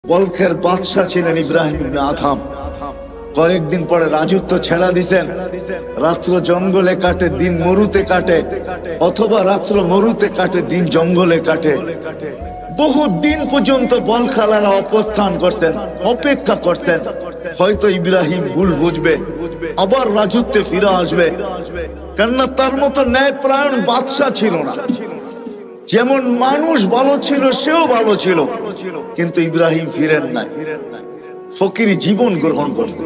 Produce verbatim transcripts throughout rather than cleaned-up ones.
বলখের বাদশা ছিলেন ইব্রাহিম ইবনে আদহাম। কয়েকদিন পরে রাজত্ব ছেড়া দিছেন। রাত্র জঙ্গলে কাটে, দিন মরুতে কাটে, অথবা রাত্র মরুতে কাটে, দিন জঙ্গলে কাটে। বহু দিন পর্যন্ত বলখালারা অবস্থান করছেন, অপেক্ষা করছেন হয়তো ইব্রাহিম ভুল বুঝবে, আবার রাজত্বে ফিরে আসবে। কেননা তার মতো ন্যায়পরায়ণ বাদশা ছিল না। যেমন মানুষ ভালো ছিল, সেও ভালো ছিল, কিন্তু ইব্রাহিম ফিরেন নাই, ফকিরি জীবন গ্রহণ করছে।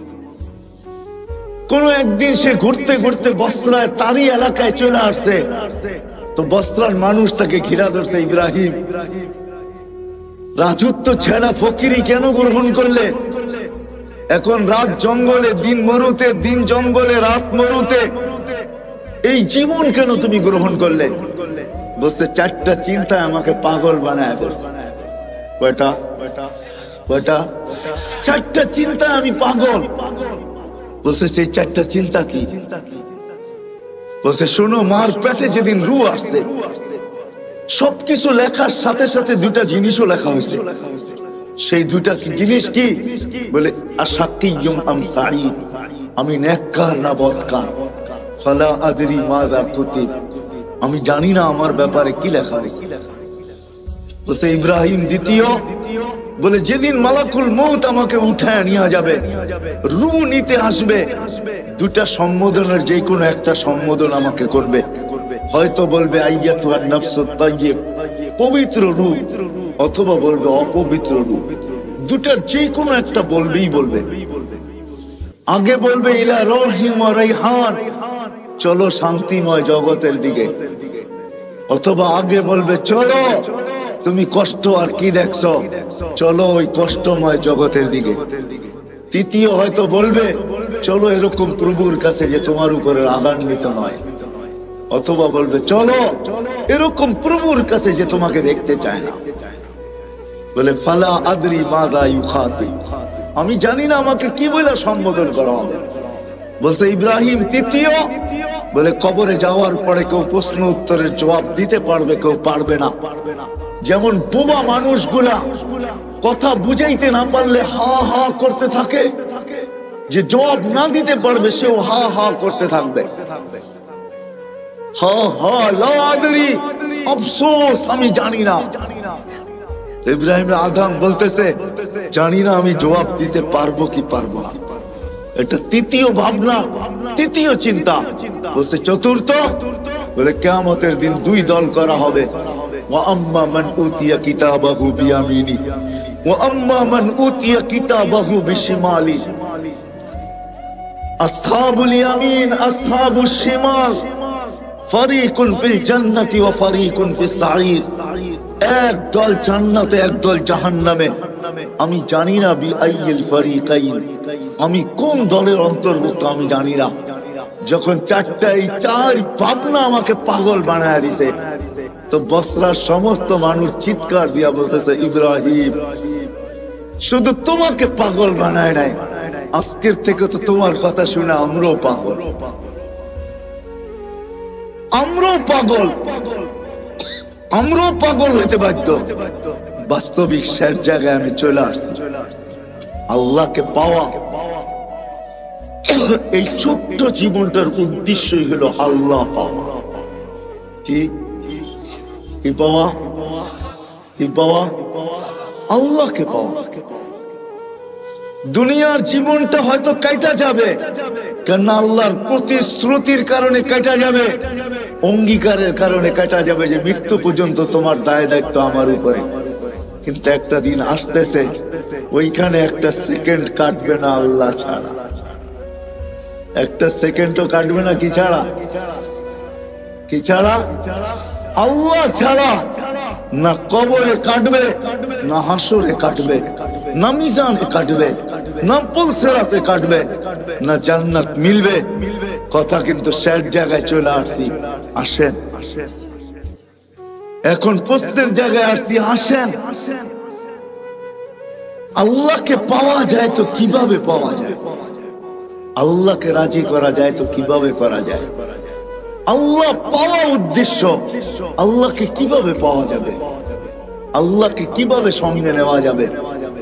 কোন একদিন সে ঘুরতে ঘুরতে বস্ত্রায় তারই এলাকায় চলে আসছে, তো বস্ত্রার মানুষ তাকে ঘিরা ধরছে, ইব্রাহিম রাজত্ব ছেড়া ফকিরি কেন গ্রহণ করলে? এখন রাত জঙ্গলে, দিন মরুতে, দিন জঙ্গলে, রাত মরুতে, এই জীবন কেন তুমি গ্রহণ করলে? বলছে চারটা চিন্তায় আমাকে পাগল বানায় ফেলছে। কয়টা? কয়টা? চারটা চিন্তা আমি পাগল। বলছে সেই চারটা চিন্তা কি? বলছে শোনো, মার পেটে যেদিন রু আসছে, সবকিছু লেখার সাথে সাথে দুটা জিনিসও লেখা হয়েছে। সেই দুটা কি জিনিস কি? বলে আশাকিয়ুম আম সাঈদ, আমি নেককার না বদকার। ফালা আদরি মাযা কুতিব, আমি জানি না আমার ব্যাপারে কি লেখা হয়েছে। বলছে ইব্রাহিম দ্বিতীয়, বলে যেদিন মালাকুল মউত আমাকে উঠায় নিয়ে যাবে, রু নিতে আসবে, দুটা সম্বোধনের যে কোনো একটা সম্বোধন আমাকে করবে। হয়তো বলবে আইয়াতুহান নাফসুত তাইয়্যিব, পবিত্র রু, অথবা বলবে অপবিত্র রু। দুটার যে কোনো একটা বলবেই বলবে। আগে বলবে ইলা রহিম ওয়া রাইহান, চলো শান্তিময় জগতের দিকে, অথবা আগে বলবে চলো তুমি কষ্ট আর কি দেখছো, চলো ওই কষ্টময় জগতের দিকে। তৃতীয় হয়তো বলবে চলো এরকম প্রভুর কাছে যে তোমার উপরে রাগান্বিত নয়, অথবা বলবে চলো এরকম প্রভুর কাছে যে তোমাকে দেখতে চায় না। বলে ফালা আদরি মাযা ইউখাতিব, আমি জানি না আমাকে কি বলে সম্বোধন করা হবে। বলছে ইব্রাহিম তৃতীয়, বলে কবরে যাওয়ার পরে কেউ প্রশ্ন উত্তরের জবাব দিতে পারবে, কেউ পারবে না। যেমন বোবা মানুষগুলা কথা বুঝাইতে না পারলে হা হা করতে থাকে, যে জবাব না দিতে পারবে সেও হা হা করতে থাকবে। হা হা লা আদরি, আফসোস আমি জানি না। ইব্রাহিম আদম বলতেছে জানি না আমি জবাব দিতে পারবো কি পারবো না। এটা তৃতীয় ভাবনা, তৃতীয় চিন্তা। বলছে চতুর্থ, বলে কিয়ামতের দিন দুই দল করা হবে। ওয়া আম্মা মান উতিয়া কিতাবাহু বিয়ামিনি ওয়া আম্মা মান উতিয়া কিতাবাহু বিশিমালি। আসহাবুল ইয়ামিন আসহাবুশ শিমাল, ফারিকুন ফিল জান্নাতি ওয়া ফারিকুন ফিস সাঈর। এক দল জান্নাতে, এক দল জাহান্নামে। আমি জানি না বি আইয়িল ফারিকাইন, আমি কোন দলের অন্তর্ভুক্ত আমি জানি না। যখন চারটা এই চার ভাবনা আমাকে পাগল বানায় দিছে, তো বসরার সমস্ত মানুষ চিৎকার দিয়া বলতেছে ইব্রাহিম শুধু তোমাকে পাগল বানায় নাই, আজকের থেকে তো তোমার কথা শুনে আমরাও পাগল, আমরাও পাগল, আমরাও পাগল হইতে বাধ্য। বাস্তবিক শেষ জায়গায় আমি চলে আসছি। আল্লাহকে পাওয়া, এই ছোট্ট জীবনটার উদ্দেশ্যই হলো আল্লাহ পাওয়া। কি কি পাওয়া? কি পাওয়া? আল্লাহকে পাওয়া। দুনিয়ার জীবনটা হয়তো কাটা যাবে, কেন আল্লাহর প্রতিশ্রুতির কারণে কাটা যাবে, অঙ্গীকারের কারণে কাটা যাবে যে মৃত্যু পর্যন্ত তোমার দায় দায়িত্ব আমার উপরে। কিন্তু একটা দিন আসতেছে, ওইখানে একটা সেকেন্ড কাটবে না আল্লাহ ছাড়া, একটা সেকেন্ডও কাটবে না। কি ছাড়া? কি ছাড়া? আল্লাহ ছাড়া। না কবরে কাটবে, না হাসরে কাটবে, না মিজানে কাটবে, না পুলসিরাতে কাটবে, না জান্নাত মিলবে। কথা কিন্তু শেষ জায়গায় চলে আসছি। আসেন, এখন প্রশ্নের জায়গায় আসছি। আসেন, আল্লাহকে পাওয়া যায় তো কিভাবে পাওয়া যায়? আল্লাহকে রাজি করা যায় তো কিভাবে করা যায়? আল্লাহ পাওয়া উদ্দেশ্য, আল্লাহকে কিভাবে পাওয়া যাবে? আল্লাহকে কিভাবে সঙ্গে নেওয়া যাবে?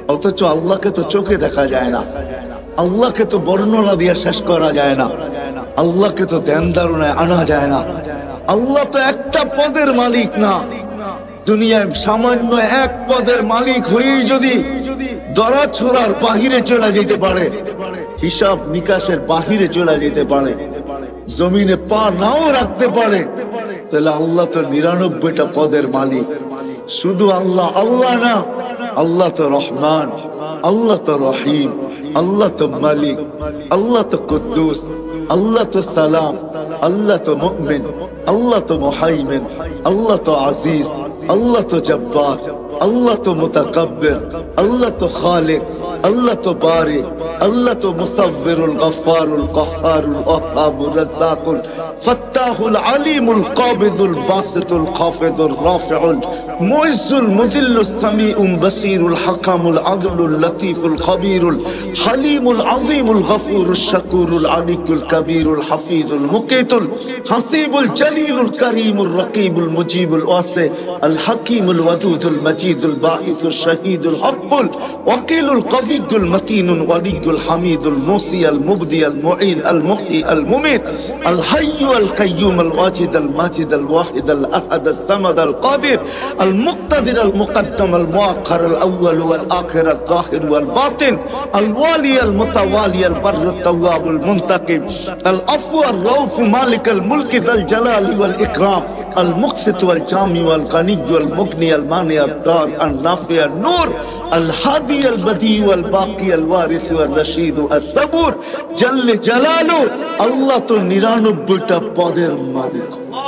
অথচ আল্লাহকে তো চোখে দেখা যায় না, আল্লাহকে তো বর্ণনা দিয়ে শেষ করা যায় না, আল্লাহকে তো ধ্যান ধারণায় আনা যায় না। আল্লাহ তো একটা পদের মালিক না, দুনিয়ায় সামান্য এক পদের মালিক হয়েই যদি দরা ছোড়ার বাহিরে চলে যেতে পারে, হিসাব নিকাশের বাহিরে চলে যেতে পারে, জমিনে পা নাও রাখতে পারে, তাহলে আল্লাহ তো নিরানব্বইটা পদের মালিক। শুধু আল্লাহ আল্লাহ না, আল্লাহ তো রহমান, আল্লাহ তো রহিম, আল্লাহ তো মালিক, আল্লাহ তো কুদ্দুস, আল্লাহ তো সালাম, আল্লাহ তো মুমিন, আল্লাহ তো মুহাইমিন, আল্লাহ তো আজিজ, আল্লাহ তো জব্বার, আল্লাহ তো মুতাকাব্বির, আল্লাহ তো খালিক, আল্লাহ তো বারি, আল্লাহ তো মুসাব্বিরুল গফফারুল কহ্হারুল ওয়াহ্হাবুর রাজ্জাকুল ফাত্তাহুল আলিমুল কাবিদুল বাসিতুল খাফিদুর রাফিউল মুইজ্জুল মুযিল্লুস সামিউম বাসীরুল হাকামুল আদলুল লতীফুল খবীরুল হালিমুল আযীমুল গফুরুশ শাকুরুল আলিকুল কবীরুল হাফিজুল মুকিতুল হাসিবুল জলিলুল করিমুর রকিবুল মুজিবুল ওয়াসি আল হাকিমুল ওয়াদুদুল মজিদুল বাঈসুশ শাহীদুল হক্কুল ওয়াকিলুল কবিয়্যুল মতিনুল ওয়ালিয়্যুল الحميد الموصي المبدي المعين المحيي المميت الحي القيوم الواجد الماجد الواحد الأحد الصمد القادر المقتدر المقدم المؤخر الأول والآخر الظاهر والباطن الوالي المتوالي البر التواب المنتقم العفو الرؤوف مالك الملك ذا الجلال والإكرام المقسط والجامع والغني والمغني المانع الضار النافع النور الهادي البديع والباقي الوارث والرشيد الصبور جل جلاله আল্লাহ তো নিরানব্বইটা পদের মালিক।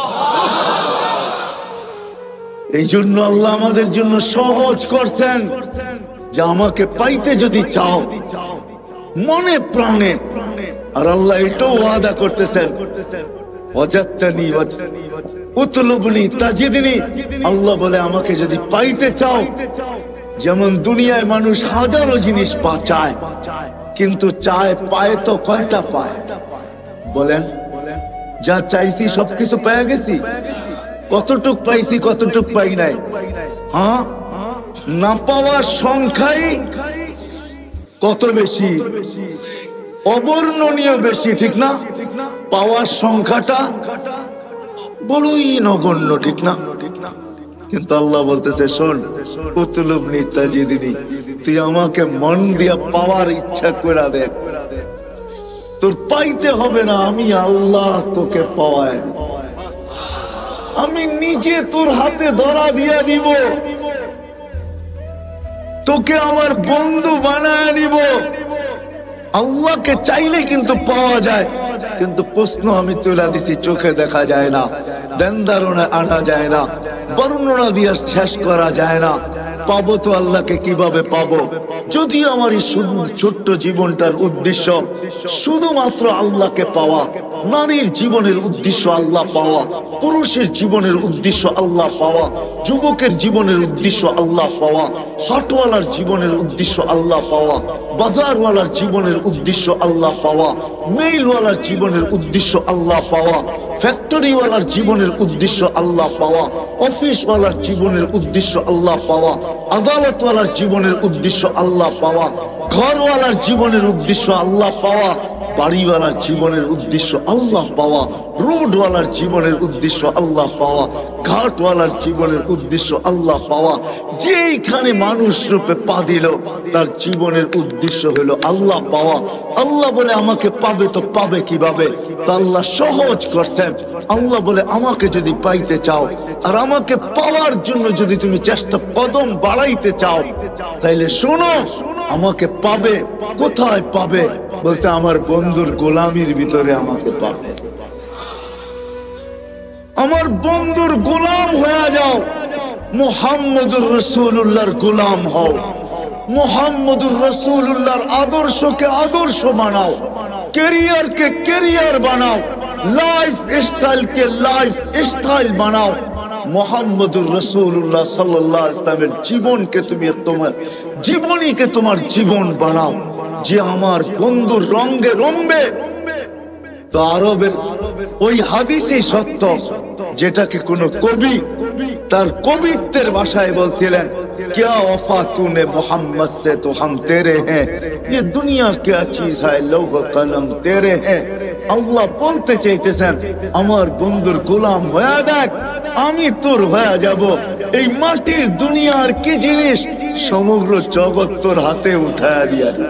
এই জন্য আল্লাহ আমাদের জন্য সহজ করছেন যে আমাকে পাইতে যদি চাও মনে প্রাণে, আর আল্লাহ এটাও ওয়াদা করতেছেন ওয়াজাদতানি উতলুবনি তাজিদনি, আল্লাহ বলে আমাকে যদি পাইতে চাও, যেমন দুনিয়ায় মানুষ হাজারো জিনিস পা চায়, কিন্তু চায় পায় তো কয়টা পায় বলেন? যা চাইছি সবকিছু পেয়ে গেছি? কতটুক পাইছি কতটুক পাই নাই? হ্যাঁ, না পাওয়ার সংখ্যাই কত বেশি, অবর্ণনীয় বেশি, ঠিক না? পাওয়ার সংখ্যাটা বড়ই নগণ্য, ঠিক না? কিন্তু আল্লাহ বলতেছে শোন, উতলুবনি তাজিদনি, তুই আমাকে মন দিয়া পাওয়ার ইচ্ছা করে দেখ, তোর পাইতে হবে না, আমি আল্লাহ তোকে পাওয়ায়, আমি নিজে তোর হাতে ধরা দিয়া দিব, তোকে আমার বন্ধু বানায় নিব। আল্লাহকে চাইলে কিন্তু পাওয়া যায়, কিন্তু প্রশ্ন আমি তুলে দিছি, চোখে দেখা যায় না, ধ্যান ধারণায় আনা যায় না, বর্ণনা দিয়ে শেষ করা যায় না। পাবো তো আল্লাহকে কিভাবে পাবো? যদি আমার এই ছোট্ট জীবনটার উদ্দেশ্য শুধুমাত্র আল্লাহকে পাওয়া, নারীর জীবনের উদ্দেশ্য আল্লাহ পাওয়া, পুরুষের জীবনের উদ্দেশ্য আল্লাহ পাওয়া, যুবকের জীবনের উদ্দেশ্য আল্লাহ পাওয়া, হাটওয়ালার জীবনের উদ্দেশ্য আল্লাহ পাওয়া, বাজারওয়ালার জীবনের উদ্দেশ্য আল্লাহ পাওয়া, মেইলওয়ালার জীবনের উদ্দেশ্য আল্লাহ পাওয়া, ফ্যাক্টরিওয়ালার জীবনের উদ্দেশ্য আল্লাহ পাওয়া, অফিসওয়ালার জীবনের উদ্দেশ্য আল্লাহ পাওয়া, আদালতওয়ালার জীবনের উদ্দেশ্য আল্লাহ পাওয়া, ঘরওয়ালার জীবনের উদ্দেশ্য আল্লাহ পাওয়া, বাড়িওয়ালার জীবনের উদ্দেশ্য আল্লাহ পাওয়া, রোডওয়ালার জীবনের উদ্দেশ্য আল্লাহ পাওয়া, ঘাটওয়ালার জীবনের উদ্দেশ্য আল্লাহ পাওয়া। যেইখানে মানুষ রূপে পা দিল তার জীবনের উদ্দেশ্য হলো আল্লাহ পাওয়া। আল্লাহ বলে আমাকে পাবে তো পাবে কিভাবে? তা আল্লাহ সহজ করছেন। আল্লাহ বলে আমাকে যদি পাইতে চাও আর আমাকে পাওয়ার জন্য যদি তুমি চেষ্টা কদম বাড়াইতে চাও, তাইলে শোনো, আমাকে পাবে। কোথায় পাবে? বলছে আমার বন্ধুর গোলামির ভিতরে আমাকে পাবে। আমার বন্ধুর গোলাম হয়ে যাও, মুহাম্মদুর রাসূলুল্লাহর গোলাম হও, মুহাম্মদুর রাসূলুল্লাহর আদর্শকে আদর্শ বানাও, ক্যারিয়ারকে ক্যারিয়ার বানাও, লাইফ স্টাইলকে লাইফ স্টাইল বানাও। মুহাম্মদুর রাসূলুল্লাহ সাল্লাল্লাহু আলাইহি ওয়াসাল্লামের জীবনকে তুমি তোমার জীবনীকে তোমার জীবন বানাও। যে আমার বন্ধুর রঙে রঙবে, তো আরবের ওই হাদিসই সত্য, যেটাকে কোন কবি তার কবিত্বের ভাষায় বলছিলেন क्या वफा तूने मोहम्मद से तो हम तेरे हैं, ये दुनिया क्या चीज है, लौह कलम तेरे हैं। আল্লাহ বলতে চাইতেছেন আমার বন্ধুর গোলাম হয়ে দেখ, আমি তোর হয়ে যাব। এই মাটির দুনিয়ার কি জিনিস, সমগ্র জগৎ তোর হাতে উঠায়া দিয়া দে।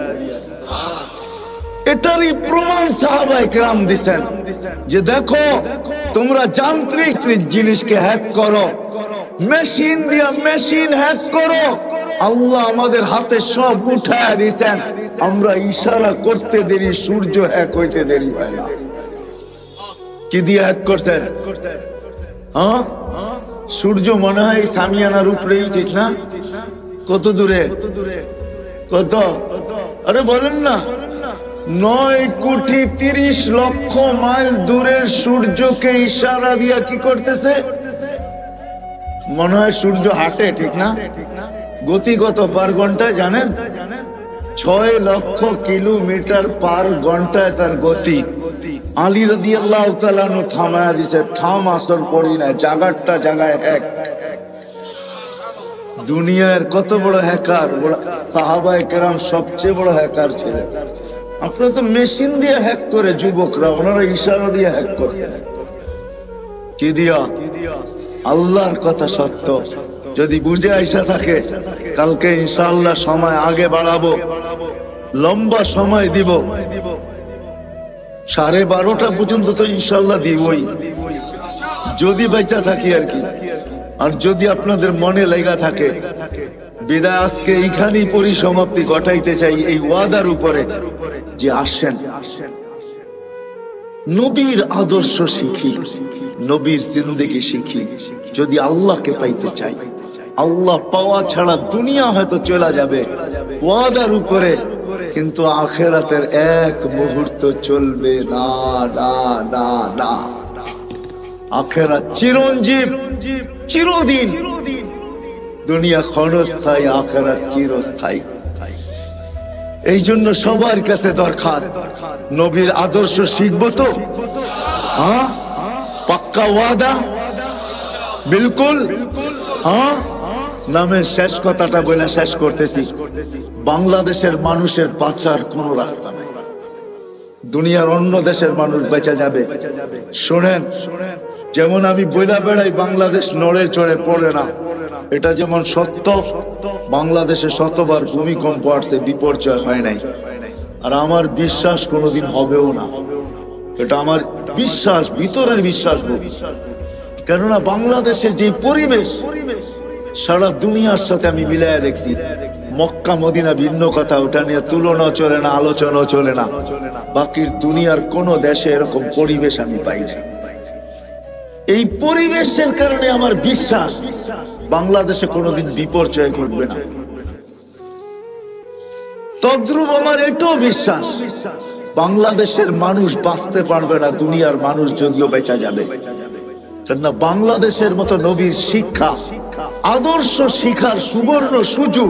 এটারই প্রমাণ সাহাবায়ে কেরাম দিছেন যে দেখো তোমরা যান্ত্রিক জিনিসকে হ্যাক করো, মেশিন দিয়া মেশিন হ্যাক করো, আল্লাহ আমাদের হাতে সব উঠায়া দিছেন। আমরা ইশারা করতে দেরি, সূর্য হ্যাক হইতে দেরি হয় না। কি দিয়ে হ্যাক করছেন? হ্যাঁ, সূর্য মনে হয় সামিয়ানার উপরেই, ঠিক না? কত দূরে? কত? আরে বলেন না, নয় কোটি তিরিশ লক্ষ মাইল দূরের সূর্যকে ইশারা দিয়া কি করতেছে? মনে হয় সূর্য হাঁটে, ঠিক না? গতি কত পার ঘন্টায় জানেন? ছয় লক্ষ কিলোমিটার পার ঘন্টায় তার গতি। আলী রাদিয়াল্লাহু তাআলা আনহু থামায়া দিছে, থাম আসর পড়ি না, জাগারটা জাগায় এক। দুনিয়ার কত বড় হ্যাকার, সাহাবায়ে কেরাম সবচেয়ে বড় হ্যাকার ছিলেন। আপনারা তো মেশিন দিয়ে হ্যাক করে, যুবকরা ওনারা ইশারা দিয়ে হ্যাক করে। কি দিয়া? আল্লাহর কথা সত্য। যদি বুঝে আইসা থাকে, কালকে ইনশাআল্লাহ সময় আগে বাড়াবো, লম্বা সময় দিব, সাড়ে বারোটা পর্যন্ত তো ইনশাআল্লাহ দিবই, যদি বেঁচে থাকি আর কি। আর যদি আপনাদের মনে লেগা থাকে, বিদায় আজকে এইখানেই পরিসমাপ্তি ঘটাইতে চাই এই ওয়াদার উপরে যে আসেন নবীর আদর্শ শিখি, নবীর জিন্দেগি শিখি। যদি আল্লাহকে পাইতে চাই, আল্লাহ পাওয়া ছাড়া দুনিয়া হয়তো চলে যাবে ওয়াদার উপরে, কিন্তু আখিরাতের এক মুহূর্ত চলবে না, না, না, না। আখিরাত চিরঞ্জীব, চিরদিন। দুনিয়া ক্ষণস্থায়ী, আখিরাত চিরস্থায়ী। এই জন্য সবার কাছে দরখাস্ত, নবীর আদর্শ শিখবো তো? হ্যাঁ, পাক্কা ওয়াদা? বিলকুল। হ্যাঁ, নামের শেষ কথাটা বলে শেষ করতেছি। বাংলাদেশের মানুষের বাঁচার কোনো রাস্তা নাই, দুনিয়ার অন্য দেশের মানুষ বেঁচে যাবে। শোনেন, যেমন আমি বইলা বেড়াই বাংলাদেশ নড়ে চড়ে পড়ে না, এটা যেমন সত্য। বাংলাদেশে শতবার ভূমিকম্প আসছে, বিপর্যয় হয় নাই। আর আমার বিশ্বাস কোনোদিন হবেও না, এটা আমার বিশ্বাস, ভিতরের বিশ্বাস। কেননা বাংলাদেশের যে পরিবেশ সারা দুনিয়ার সাথে আমি মিলাইয়া দেখছি। মক্কা মদিনা ভিন্ন কথা, ওটা নিয়ে তুলনা চলে না, আলোচনা চলে না। বাকির দুনিয়ার কোন দেশে এরকম পরিবেশ আমি পাই না। এই পরিবেশের কারণে আমার বিশ্বাস বাংলাদেশে কোনোদিন বিপর্যয় ঘটবে না। তদ্রুপ আমার এটাও বিশ্বাস বাংলাদেশের মানুষ বাঁচতে পারবে না, দুনিয়ার মানুষ যদিও বেঁচে যাবে। কেননা বাংলাদেশের মতো নবীর শিক্ষা, আদর্শ শিখার সুবর্ণ সুযোগ,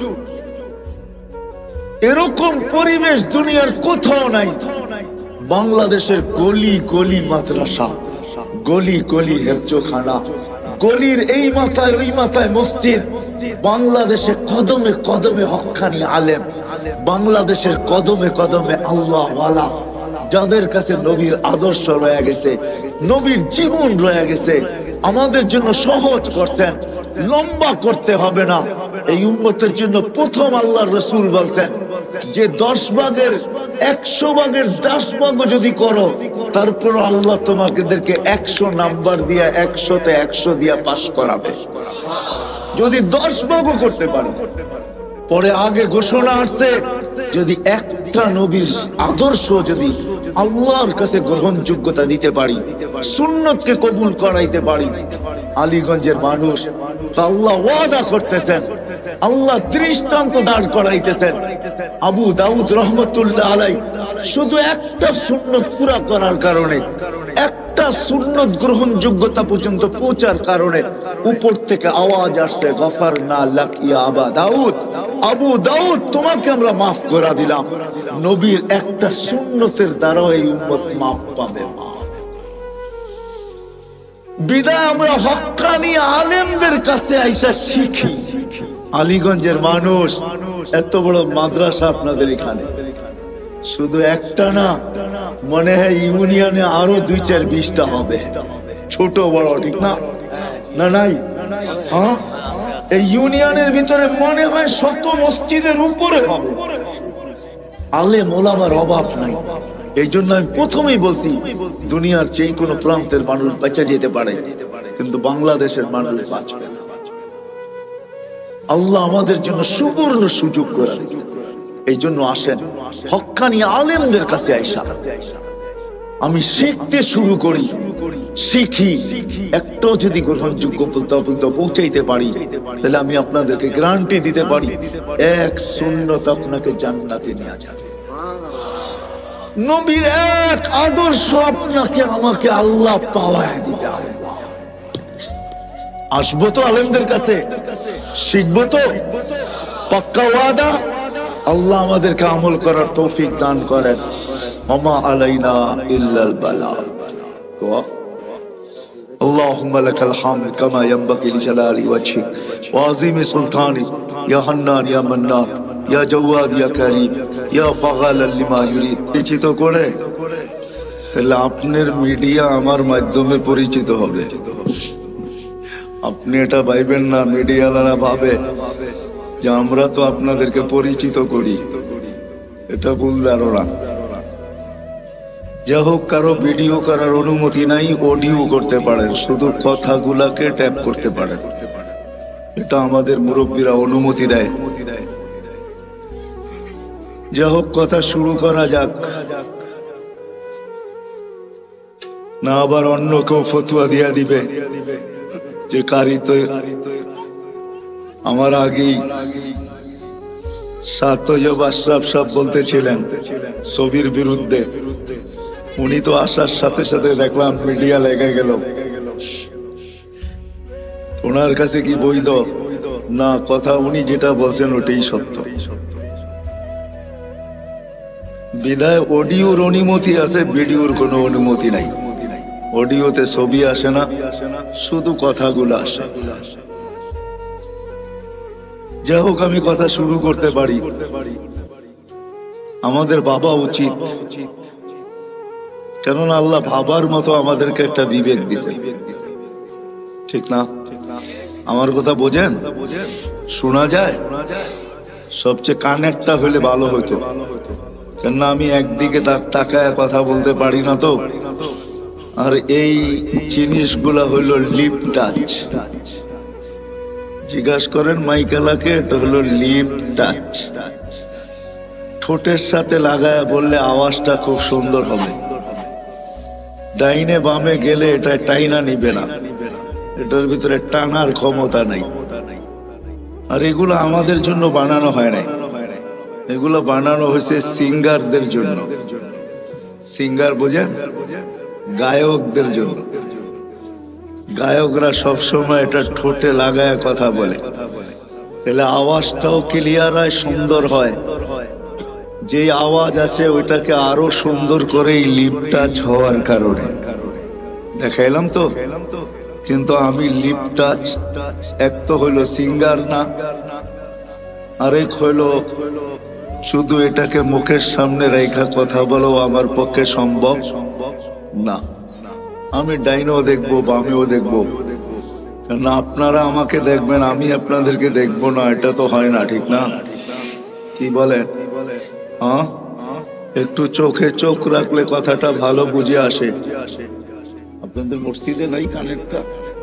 এরকম পরিবেশ দুনিয়ার কোথাও নাই। বাংলাদেশের গলি গলি মাদ্রাসা, গলি গলি হেফজোখানা, গলির এই মাথায় ওই মাথায় মসজিদ। বাংলাদেশে কদমে কদমে হক্কানি আলেম, বাংলাদেশের কদমে কদমে আল্লাহ ওয়ালা, যাদের কাছে নবীর আদর্শ রয়ে গেছে, নবীর জীবন রয়ে গেছে। আমাদের জন্য সহজ করছেন, লম্বা করতে হবে না। এই উম্মতের জন্য প্রথম আল্লাহ রসুল বলছেন যে দশ ভাগের একশো ভাগের দশ ভাগ যদি করো, তারপর আল্লাহ তোমাদেরকে একশো নাম্বার দিয়া একশোতে একশো দিয়া পাস করাবে, যদি দশ ভাগও করতে পারো। পরে আগে ঘোষণা আসছে, যদি একটা নবীর আদর্শ যদি আল্লাহর কাছে গ্রহণযোগ্যতা দিতে পারি, সুন্নতকে কবুল করাইতে পারি, আলীগঞ্জের মানুষ আল্লাহ ওয়াদা করতেছেন, আল্লাহ দৃষ্টান্ত দাঁড় করাইতেছেন। আবু দাউদ রহমতুল্লাহ আলাই শুধু একটা সুন্নত পুরা করার কারণে, একটা সুন্নত গ্রহণযোগ্যতা পর্যন্ত পৌঁছার কারণে উপর থেকে আওয়াজ আসছে, গফারনা লাক ইয়া আবা দাউদ, আবু দাউদ তোমাকে আমরা মাফ করে দিলাম। নবীর একটা সুন্নতের দ্বারা এই উম্মত মাফ পাবে। বিদায় আমরা হক্কানি আলেমদের কাছে আইসা শিখি, আলীগঞ্জের মানুষ, এত বড় মাদ্রাসা আপনাদের এখানে, শুধু একটা না, মনে হয় ইউনিয়নে আরো দুই চার বিশটা হবে, ছোট বড়, ঠিক না? না নাই? হ্যাঁ, এই ইউনিয়নের ভিতরে মনে হয় শত মসজিদের উপরে হবে। আলেম ওলামার অভাব নাই। এই জন্য আমি প্রথমেই বলছি, দুনিয়ার যে কোনো প্রান্তের মানুষ বেঁচে যেতে পারে, কিন্তু বাংলাদেশের মানুষ বাঁচবে না। আল্লাহ আমাদের জন্য সুবর্ণ সুযোগ করে দিয়েছে। এই জন্য আসেন, হক্কানি আলেমদের কাছে আইসা আমি শিখতে শুরু করি, শিখি। একটাও যদি গ্রহণযোগ্য বলতে পৌঁছাইতে পারি, তাহলে আমি আপনাদেরকে গ্যারান্টি দিতে পারি, এক সুন্নত আপনাকে জান্নাতে নিয়ে যাবে। নবীর এক আদর্শ আপনাকে আমাকে আল্লাহ পাওয়ায় দিবে। আল্লাহ, আসবো তো আলেমদের কাছে, শিখবো তো, পাক্কা ওয়াদা। আল্লাহ আমাদেরকে আমল করার তৌফিক দান করেন। ওমা আলাইনা ইল্লাল বালাগ। اللهم لك الحمد كما ينبغي لجلال وجهك وعظيم سلطانك يا حنان يا منان يا جواد يا كريم يا فعال لما يريد। পরিচিত করে তাহলে আপনার মিডিয়া আমার মাধ্যমে পরিচিত হবে। আপনি এটা ভাইবেন না, মিডিয়াওয়ালারা ভাবে যে আমরা তো আপনাদেরকে পরিচিত করি, এটা ভুল ধারণা। যা হোক, কারো ভিডিও করার অনুমতি নাই, অডিও করতে পারেন, শুধু কথাগুলাকে ট্যাপ করতে পারেন, এটা আমাদের মুরব্বীরা অনুমতি দেয়। যা হোক, কথা শুরু করা যাক, না আবার অন্য কেউ ফতুয়া দিয়া দিবে যে কারি তো আমার আগেই সাতয়ব আশরাফ সাহেব বলতেছিলেন ছবির বিরুদ্ধে। উনি তো আসার সাথে সাথে দেখলাম মিডিয়া লেগে গেল। ওনার কাছে কি বৈধ না কথা? উনি যেটা বলছেন ওটাই সত্য। বিদায় অডিওর অনুমতি আছে, ভিডিওর কোনো অনুমতি নাই। অডিওতে ছবি আসে না, শুধু কথাগুলো আসে। যাই হোক, আমি কথা শুরু করতে পারি। আমাদের ভাবা উচিত, কেননা আল্লাহ ভাবার মতো আমাদেরকে একটা বিবেক দিছে, ঠিক না? আমার কথা বোঝেন? শোনা যায়? সবচেয়ে কানেরটা হলে ভালো হতো, কেননা আমি একদিকে তাকায় কথা বলতে পারি না তো। আর এই জিনিসগুলা হইল লিপ টাচ। জিজ্ঞাসা করেন মাইকেলাকে, এটা হলো লিপ টাচ। ঠোঁটের সাথে লাগায় বললে আওয়াজটা খুব সুন্দর হবে। ডাইনে বামে গেলে এটা টাইনা নিবে না, এটার ভিতরে টানার ক্ষমতা নাই। আর এগুলো আমাদের জন্য বানানো হয় নাই, এগুলো বানানো হয়েছে সিঙ্গারদের জন্য। সিঙ্গার বোঝেন? গায়কদের জন্য। গায়করা সবসময় এটা ঠোঁটে লাগায় কথা বলে, তাহলে আওয়াজটাও ক্লিয়ার হয়, সুন্দর হয়। যে আওয়াজ আছে ওইটাকে আরো সুন্দর করে লিপ টাচ হওয়ার কারণে দেখাইলাম তো। কিন্তু আমি লিপ টাচ এক তো হইলো সিঙ্গার না, আরেক হইলো শুধু এটাকে মুখের সামনে রেখা কথা বলো আমার পক্ষে সম্ভব না। আমি ডাইনও দেখবো, বামেও দেখবো, কারণ আপনারা আমাকে দেখবেন, আমি আপনাদেরকে দেখবো না, এটা তো হয় না, ঠিক না? কি বলেন? হ্যাঁ, একটু চোখে চোখ রাখলে কথাটা ভালো বুঝে আসে। আপনাদের মসজিদে নাই কানেরটা?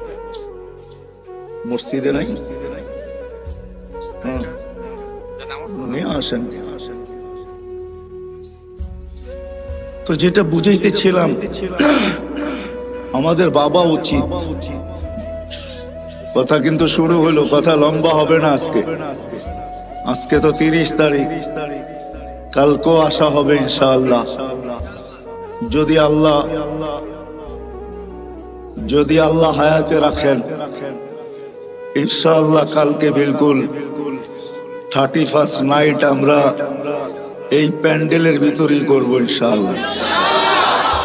মসজিদে নাই? হ্যাঁ, নিয়ে আসেন। তো যেটা বুঝাইতেছিলাম, আমাদের বাবা উচিত। কথা কিন্তু শুরু হলো, কথা লম্বা হবে না আজকে। আজকে তো তিরিশ তারিখ, কালকেও আসা হবে ইনশাআল্লাহ। যদি আল্লাহ যদি আল্লাহ হায়াতে রাখেন, ইনশাআল্লাহ কালকে বিলকুল থার্টি ফার্স্ট নাইট আমরা এই প্যান্ডেলের ভিতরেই করবো ইনশাআল্লাহ।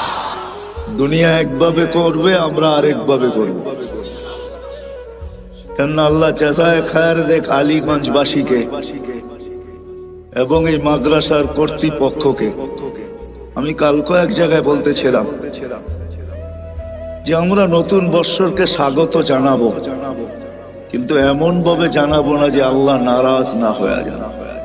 দুনিয়া একভাবে করবে, আমরা আরেকভাবে করব। কেননা আল্লাহ জাযায়ে খায়ের দেখ আলীগঞ্জবাসীকে এবং এই মাদ্রাসার কর্তৃপক্ষকে। আমি কালকে এক জায়গায় বলতেছিলাম যে আমরা নতুন বৎসরকে স্বাগত জানাবো, কিন্তু এমন ভাবে জানাবো না যে আল্লাহ নারাজ না হয়ে যান।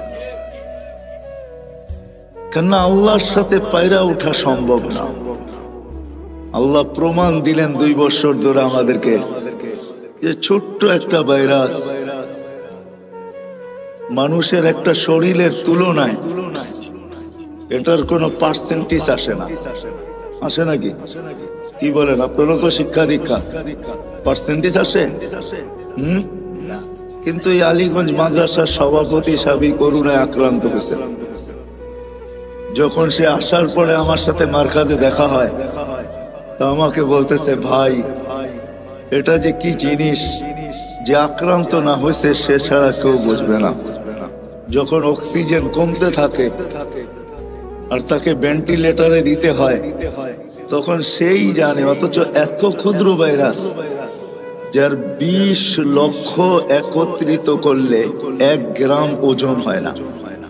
কেননা আল্লাহর সাথে পায়রা ওঠা সম্ভব না। আল্লাহ প্রমাণ দিলেন দুই বছর ধরে আমাদেরকে যে ছোট্ট একটা ভাইরাস মানুষের একটা শরীরের তুলনায় এটার কোনো পার্সেন্টেজ আসে না। আসে নাকি? কি বলেন আপনারা? তো শিক্ষা দীক্ষা পার্সেন্টেজ আসে? হম কিন্তু এই আলীগঞ্জ মাদ্রাসার সভাপতি সাবি করুণায় আক্রান্ত হয়েছে। যখন সে আসার পরে আমার সাথে মার্কাজে দেখা হয়, তা আমাকে বলতেছে, ভাই এটা যে কি জিনিস, যে আক্রান্ত না হয়েছে সে ছাড়া কেউ বুঝবে না। যখন অক্সিজেন কমতে থাকে আর তাকে ভেন্টিলেটরে দিতে হয়, তখন সেই জানে। অথচ এত ক্ষুদ্র ভাইরাস যার বিশ লক্ষ একত্রিত করলে এক গ্রাম ওজন হয় না,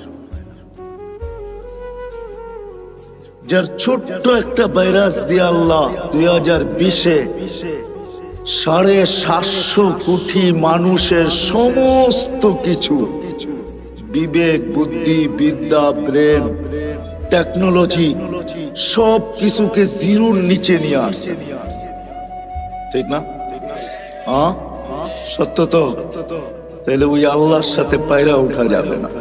যার ছোট্ট একটা ভাইরাস দিয়ে আল্লাহ দুই হাজার বিশে সাড়ে সাতশো কোটি মানুষের সমস্ত কিছু বিবেক, বুদ্ধি, বিদ্যা, ব্রেন, টেকনোলজি সব কিছুকে জিরোর নিচে নিয়ে আসছে। ঠিক না? হ্যাঁ, সত্য তো। তাহলে ওই আল্লাহর সাথে পায়রা উঠা যাবে না।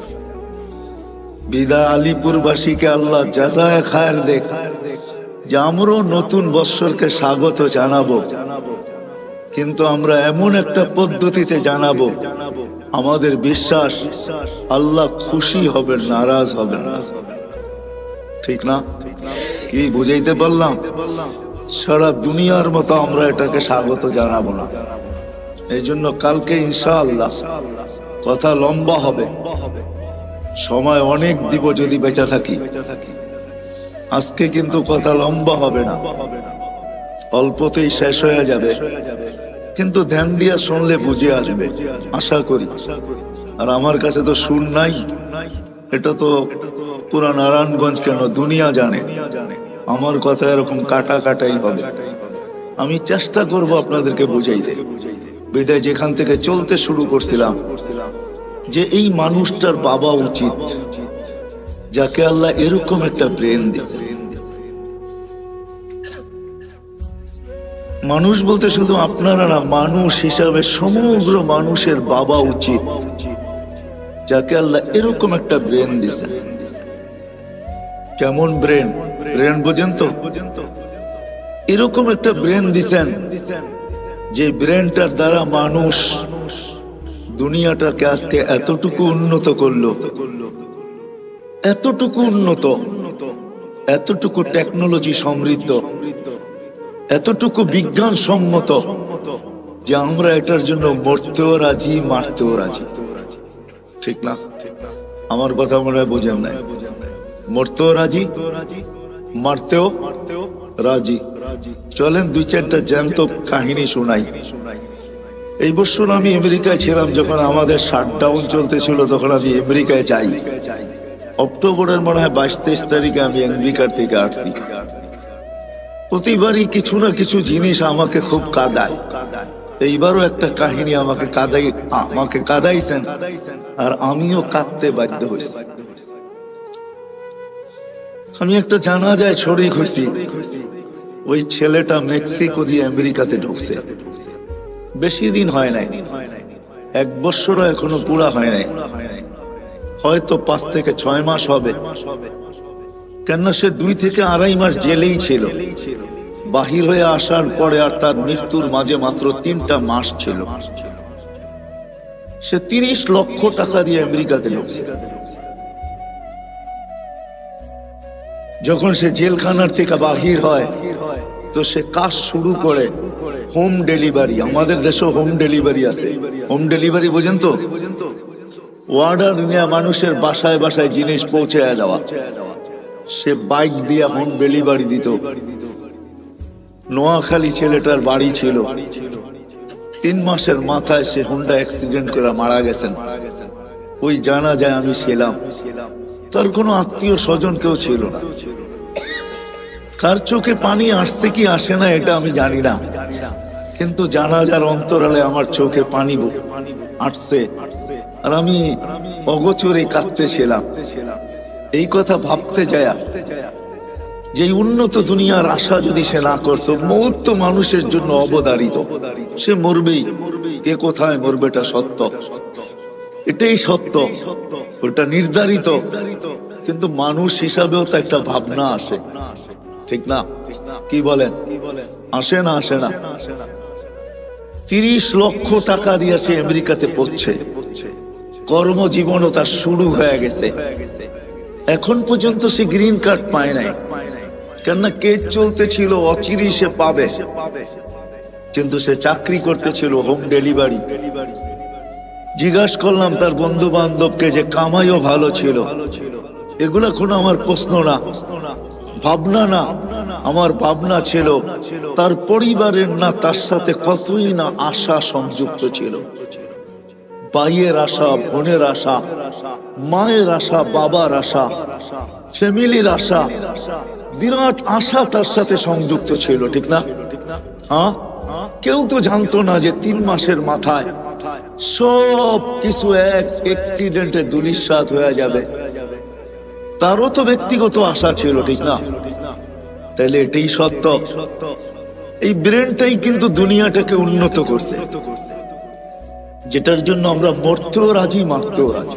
বিদা আলিপুরবাসীকে আল্লাহ জাযায়ে খায়ের দেখ যে আমরাও নতুন বৎসরকে স্বাগত জানাবো, কিন্তু আমরা এমন একটা পদ্ধতিতে জানাবো আমাদের বিশ্বাস আল্লাহ খুশি হবেন, নারাজ হবেন না। ঠিক না? কি বুঝাইতে পারলাম? সারা দুনিয়ার মতো আমরা এটাকে স্বাগত জানাবো না। এই জন্য কালকে ইনশাআল্লাহ কথা লম্বা হবে, সময় অনেক দিব যদি বেঁচে থাকি। আজকে কিন্তু কথা লম্বা হবে না, অল্পতেই শেষ হয়ে যাবে, কিন্তু ধ্যান দিয়া শুনলে বুঝে আসবে আশা করি। আর আমার কাছে তো সুর নাই, এটা তো পুরা নারায়ণগঞ্জ কেন দুনিয়া জানে আমার কথা এরকম কাটা কাটাই হবে। আমি চেষ্টা করব আপনাদেরকে বুঝাইতে। বিদায় যেখান থেকে চলতে শুরু করছিলাম যে এই মানুষটার বাবা উচিত যাকে আল্লাহ এরকম একটা ব্রেন দিছে। মানুষ বলতে শুধু আপনারা না, মানুষ হিসাবে সমগ্র মানুষের বাবা উচিত যাকে আল্লাহ এরকম একটা ব্রেন দিছে। কেমন ব্রেন? ব্রেন বোঝেন তো? এরকম একটা ব্রেন দিছেন যে ব্রেনটার দ্বারা মানুষ দুনিয়াটাকে আজকে এতটুকু উন্নত করলো, এতটুকু উন্নত, এতটুকু টেকনোলজি সমৃদ্ধ, এতটুকু বিজ্ঞান সম্মত যে আমরা এটার জন্য মরতেও রাজি, মারতেও রাজি। ঠিক না? আমার কথা মনে হয় বোঝেন নাই। মরতেও রাজি, মারতেও রাজি। চলেন দুই চারটা জ্যান্ত কাহিনী শোনাই। এই বছর আমি আমেরিকায় ছিলাম, যখন আমাদের শাটডাউন চলতেছিল তখন আমি আমেরিকায় যাই। অক্টোবরের মনে হয় বাইশ তেইশ তারিখে আমি আমেরিকার থেকে আসছি। প্রতিবারই কিছু না কিছু জিনিস আমাকে খুব কাঁদায়। এইবারও একটা কাহিনী আমাকে কাঁদাই আমাকে কাঁদাইছেন আর আমিও কাঁদতে বাধ্য হয়েছি। আমি একটা জানাজায় শরীক হয়েছি। ওই ছেলেটা মেক্সিকো দিয়ে আমেরিকাতে ঢুকছে, বেশি দিন হয় নাই, এক বছরও এখনো পুরা হয় নাই, হয়তো পাঁচ থেকে ছয় মাস হবে। কেননা সে দুই থেকে আড়াই মাস জেলেই ছিল। বাহির হয়ে আসার পরে আর তার মৃত্যুর মাঝে মাত্র তিনটা মাস ছিল। সে তিরিশ লক্ষ টাকা দিয়ে আমেরিকাতে ঢুকছে। যখন সে জেলখানার থেকে বাহির হয় তো সে কাজ শুরু করে হোম ডেলিভারি। আমাদের দেশে হোম ডেলিভারি আছে। হোম ডেলিভারি বোঝেন তো? অর্ডার নিয়ে মানুষের বাসায় বাসায় জিনিস পৌঁছে দেওয়া। সে বাইক দিয়ে হোম ডেলিভারি দিত। নোয়াখালী ছেলেটার বাড়ি ছিল। তিন মাসের মাথায় সে হুন্ডা অ্যাক্সিডেন্ট করে মারা গেছেন। ওই জানা যায় আমি ছিলাম, তার কোনো আত্মীয় স্বজন কেউ ছিল না। কার চোখে পানি আসছে কি আসে না এটা আমি জানি না, কিন্তু জানাজার অন্তরালে আমার চোখে পানি আসছে, আর আমি অগোচরে কাঁদতেছিলাম। এই কথা ভাবতে যায় যে উন্নত দুনিয়ার আশা যদি সে না করতো, মৌত তো মানুষের জন্য অবধারিত, সে মরবেই, কে কোথায় মরবে এটা সত্য, এটাই সত্য, ওটা নির্ধারিত। কিন্তু মানুষ হিসাবেও তো একটা ভাবনা আসে, ঠিক না? কি বলেন, আসে না? আসে না? তিরিশ লক্ষ টাকা দিয়ে সে আমেরিকাতে পড়ছে, কর্মজীবনও তার শুরু হয়ে গেছে, এখন পর্যন্ত সে গ্রিন কার্ড পায় নাই, কেননা কেস চলতেছিল, অচিরে সে পাবে, কিন্তু সে চাকরি করতেছিল হোম ডেলিভারি। জিজ্ঞাসা করলাম তার বন্ধু বান্ধবকে যে কামাইও ভালো ছিল, এগুলা কোনো আমার প্রশ্ন না, ভাবনা না, আমার ভাবনা ছিল তার পরিবারের না তার সাথে কতই না আশা সংযুক্ত ছিল, ভাইয়ের আশা, বোনের আশা, মায়ের আশা, বাবার আশা, ফ্যামিলির আশা, বিরাট আশা তার সাথে সংযুক্ত ছিল, ঠিক না? হ্যাঁ, কেউ তো জানতো না যে তিন মাসের মাথায় সব কিছু এক অ্যাক্সিডেন্টে ধূলিসাৎ হয়ে যাবে। তারও তো ব্যক্তিগত আশা ছিল, ঠিক না? তাহলে এটাই সত্য। এই ব্রেনটাই কিন্তু দুনিয়াটাকে উন্নত করছে, যেটার জন্য আমরা মরতেও রাজি, মারতেও রাজি।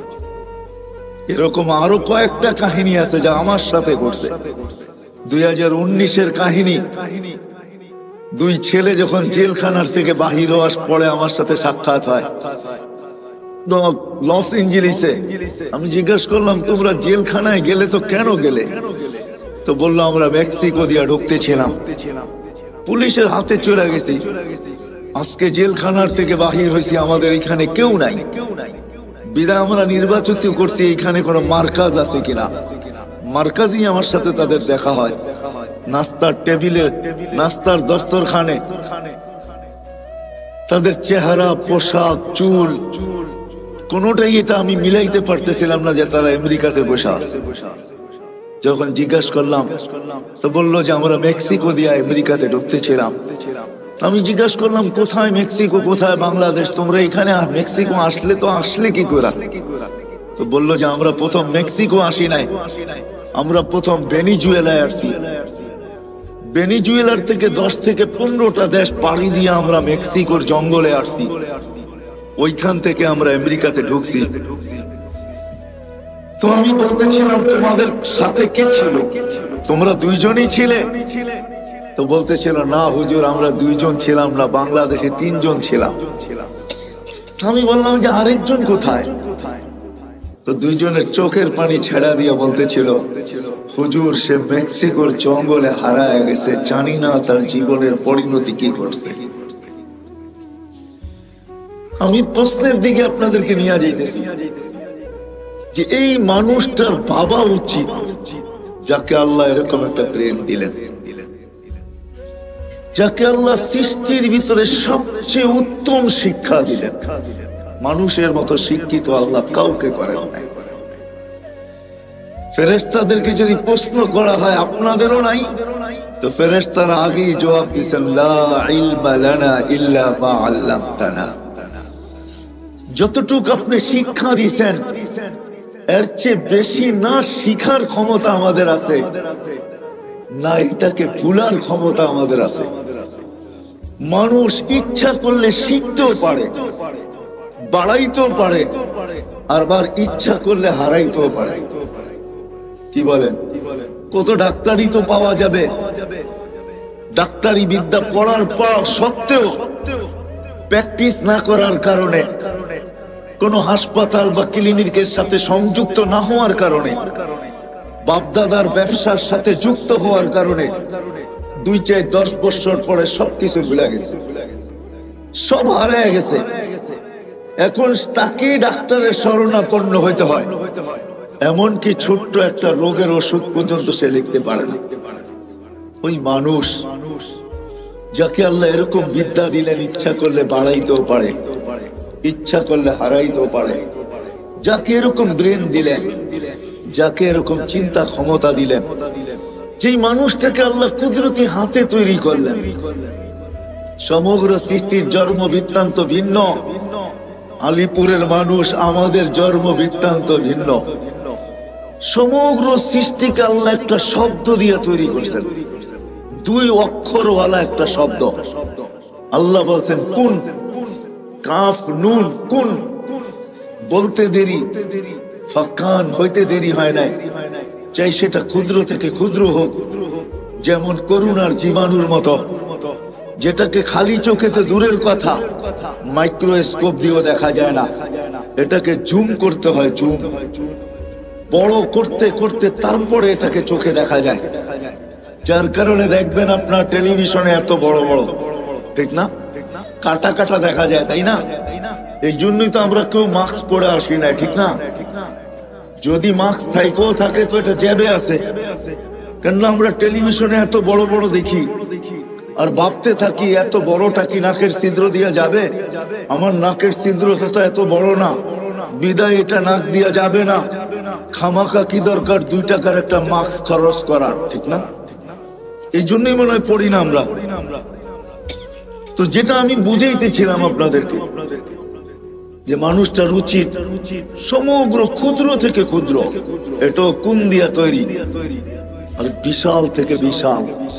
এরকম আরো কয়েকটা কাহিনী আছে যা আমার সাথে ঘটছে। দুই হাজার উনিশের কাহিনী, দুই ছেলে যখন জেলখানার থেকে বাহির হওয়ার পরে আমার সাথে সাক্ষাৎ হয় লস এঞ্জেলিসে। আমি জিজ্ঞাসা করলাম, তোমরা জেলখানায় গেলে তো কেন গেলে? তো বললো, আমরা মেক্সিকো দিয়ে ঢুকতেছিলাম, পুলিশের হাতে চলে গেছি, আজকে জেলখানার থেকে বাহির হয়েছি, আমাদের এখানে কেউ নাই, বিদায় আমরা নির্বাচিত করছি এখানে কোনো মার্কাজ আছে কিনা। মার্কাজই আমার সাথে তাদের দেখা হয়, নাস্তার টেবিলে, নাস্তার দস্তরখানে, তাদের চেহারা, পোশাক, চুল, কোনোটাই এটা আমি মিলাইতে পারতেছিলাম না যে তারা আমেরিকাতে বসে আছে। যখন জিজ্ঞাসা করলাম তো বললো যে আমরা মেক্সিকো দিয়ে আমেরিকাতে ঢুকতেছিলাম। আমি জিজ্ঞাসা করলাম, কোথায় মেক্সিকো, কোথায় বাংলাদেশ, তোমরা এখানে মেক্সিকো আসলে তো আসলে কি করে? তো বললো যে আমরা প্রথম মেক্সিকো আসি নাই, আমরা প্রথম ভেনিজুয়েলায় আসছি, ভেনিজুয়েলার থেকে দশ থেকে পনেরোটা দেশ পাড়ি দিয়ে আমরা মেক্সিকোর জঙ্গলে আসছি, ওইখান থেকে আমরা আমেরিকাতে ঢুকছি। তো আমি বলতেছিলাম, তোমাদের সাথে কে ছিল? তোমরা দুইজনই ছিলে? তো বলতেছিল, না হুজুর, আমরা দুইজন ছিলাম না, বাংলাদেশে তিনজন ছিলাম। আমি বললাম যে আরেকজন কোথায়? তো দুইজনের চোখের পানি ছেড়া দিয়ে বলতেছিল, হুজুর, সে মেক্সিকোর জঙ্গলে হারায় গেছে, জানি না তার জীবনের পরিণতি কি করছে। আমি প্রশ্নের দিকে আপনাদেরকে নিয়ে যাইতেছি যে এই মানুষটার ভাবা উচিত যাকে আল্লাহ এরকম একটা প্রেম দিলেন, যাকে আল্লাহ সৃষ্টির ভিতরে সবচেয়ে উত্তম শিক্ষা দিলেন। মানুষের মতো শিক্ষিত আল্লাহ কাউকে করেন নাই। ফেরেশতাদেরকে যদি প্রশ্ন করা হয় আপনাদেরও নাই, তো ফেরেশতারা আগেই জবাব দিয়েছেন, লা ইলমা লানা ইল্লা মা আল্লামতানা। যতটুকু আপনি শিক্ষা দিয়েছেন এর চেয়ে বেশি না শিখার ক্ষমতা আমাদের আছে, না এটাকে ভুলার ক্ষমতা আমাদের আছে। মানুষ ইচ্ছা করলে শিখতেও পারে, বাড়াইতেও পারে, আবার ইচ্ছা করলে হারাইতেও পারে। কি বলেন? কত ডাক্তারি তো পাওয়া যাবে, ডাক্তারি বিদ্যা পড়ার পর সত্ত্বেও প্র্যাকটিস না করার কারণে, কোন হাসপাতাল বা ক্লিনিকের সাথে সংযুক্ত না হওয়ার কারণে, বাপদাদার ব্যবসার সাথে যুক্ত হওয়ার কারণে দুই চার দশ বছর পরে সবকিছু ভুলে গেছে, সব হারিয়ে গেছে। এখন তাকে ডাক্তারের শরণাপন্ন হইতে হয়, এমনকি ছোট্ট একটা রোগের ওষুধ পর্যন্ত সে লিখতে পারে না। ওই মানুষ যাকে আল্লাহ এরকম বিদ্যা দিলেন, ইচ্ছা করলে বাড়াইতেও পারে, ইচ্ছা করলে হারাইতেও পারে। যাকে এরকম ব্রেন দিলেন, যাকে এরকম চিন্তা ক্ষমতা দিলেন, যেই মানুষটাকে আল্লাহ কুদরতি হাতে তৈরি করলেন। সমগ্র সৃষ্টির জন্ম বৃত্তান্ত ভিন্ন। আলিপুরের মানুষ, আমাদের জন্ম বৃত্তান্ত ভিন্ন। সমগ্র সৃষ্টিকে আল্লাহ একটা শব্দ দিয়ে তৈরি করছেন, দুই অক্ষরওয়ালা একটা শব্দ। আল্লাহ বলছেন কুন, কাফ নুন কুন। বলতে দেরি, ফাকান হইতে দেরি হয় নাই। চাই সেটা ক্ষুদ্র থেকে ক্ষুদ্র হোক, যেমন করুণার জীবাণুর মতো, যেটাকে খালি চোখেতে দূরের কথা, মাইক্রোস্কোপ দিয়েও দেখা যায় না। এটাকে জুম করতে হয়, জুম বড় করতে করতে তারপরে এটাকে চোখে দেখা যায়। যার কারণে দেখবেন আপনার টেলিভিশনে এত বড় বড়, ঠিক না, কাটা কাটা দেখা যায়, তাই না? এই জন্যই তো আমরা কেউ মাস্ক পরে আসি না, ঠিক না? যদি মাস্ক থাইকেও থাকে তো এটা জ্যাবে আছে, কেননা আমরা টেলিভিশনে এত বড় বড় দেখি আর ভাবতে থাকি এত বড়টা কি নাকের ছিদ্র দিয়ে যাবে? আমার নাকের ছিদ্রটা তো এত বড় না, বিদায় এটা নাক দিয়া যাবে না। খামাকা কি দরকার দুই টাকার একটা মাস্ক খরচ করার, ঠিক না? এই জন্যই মনে হয় পড়ি না আমরা। তো যেটা আমি বুঝাইতেছিলাম আপনাদেরকে, যে মানুষটার উচিত সমগ্র ক্ষুদ্র থেকে ক্ষুদ্র, এটা কোন দিয়া তৈরি, আর বিশাল থেকে বিশাল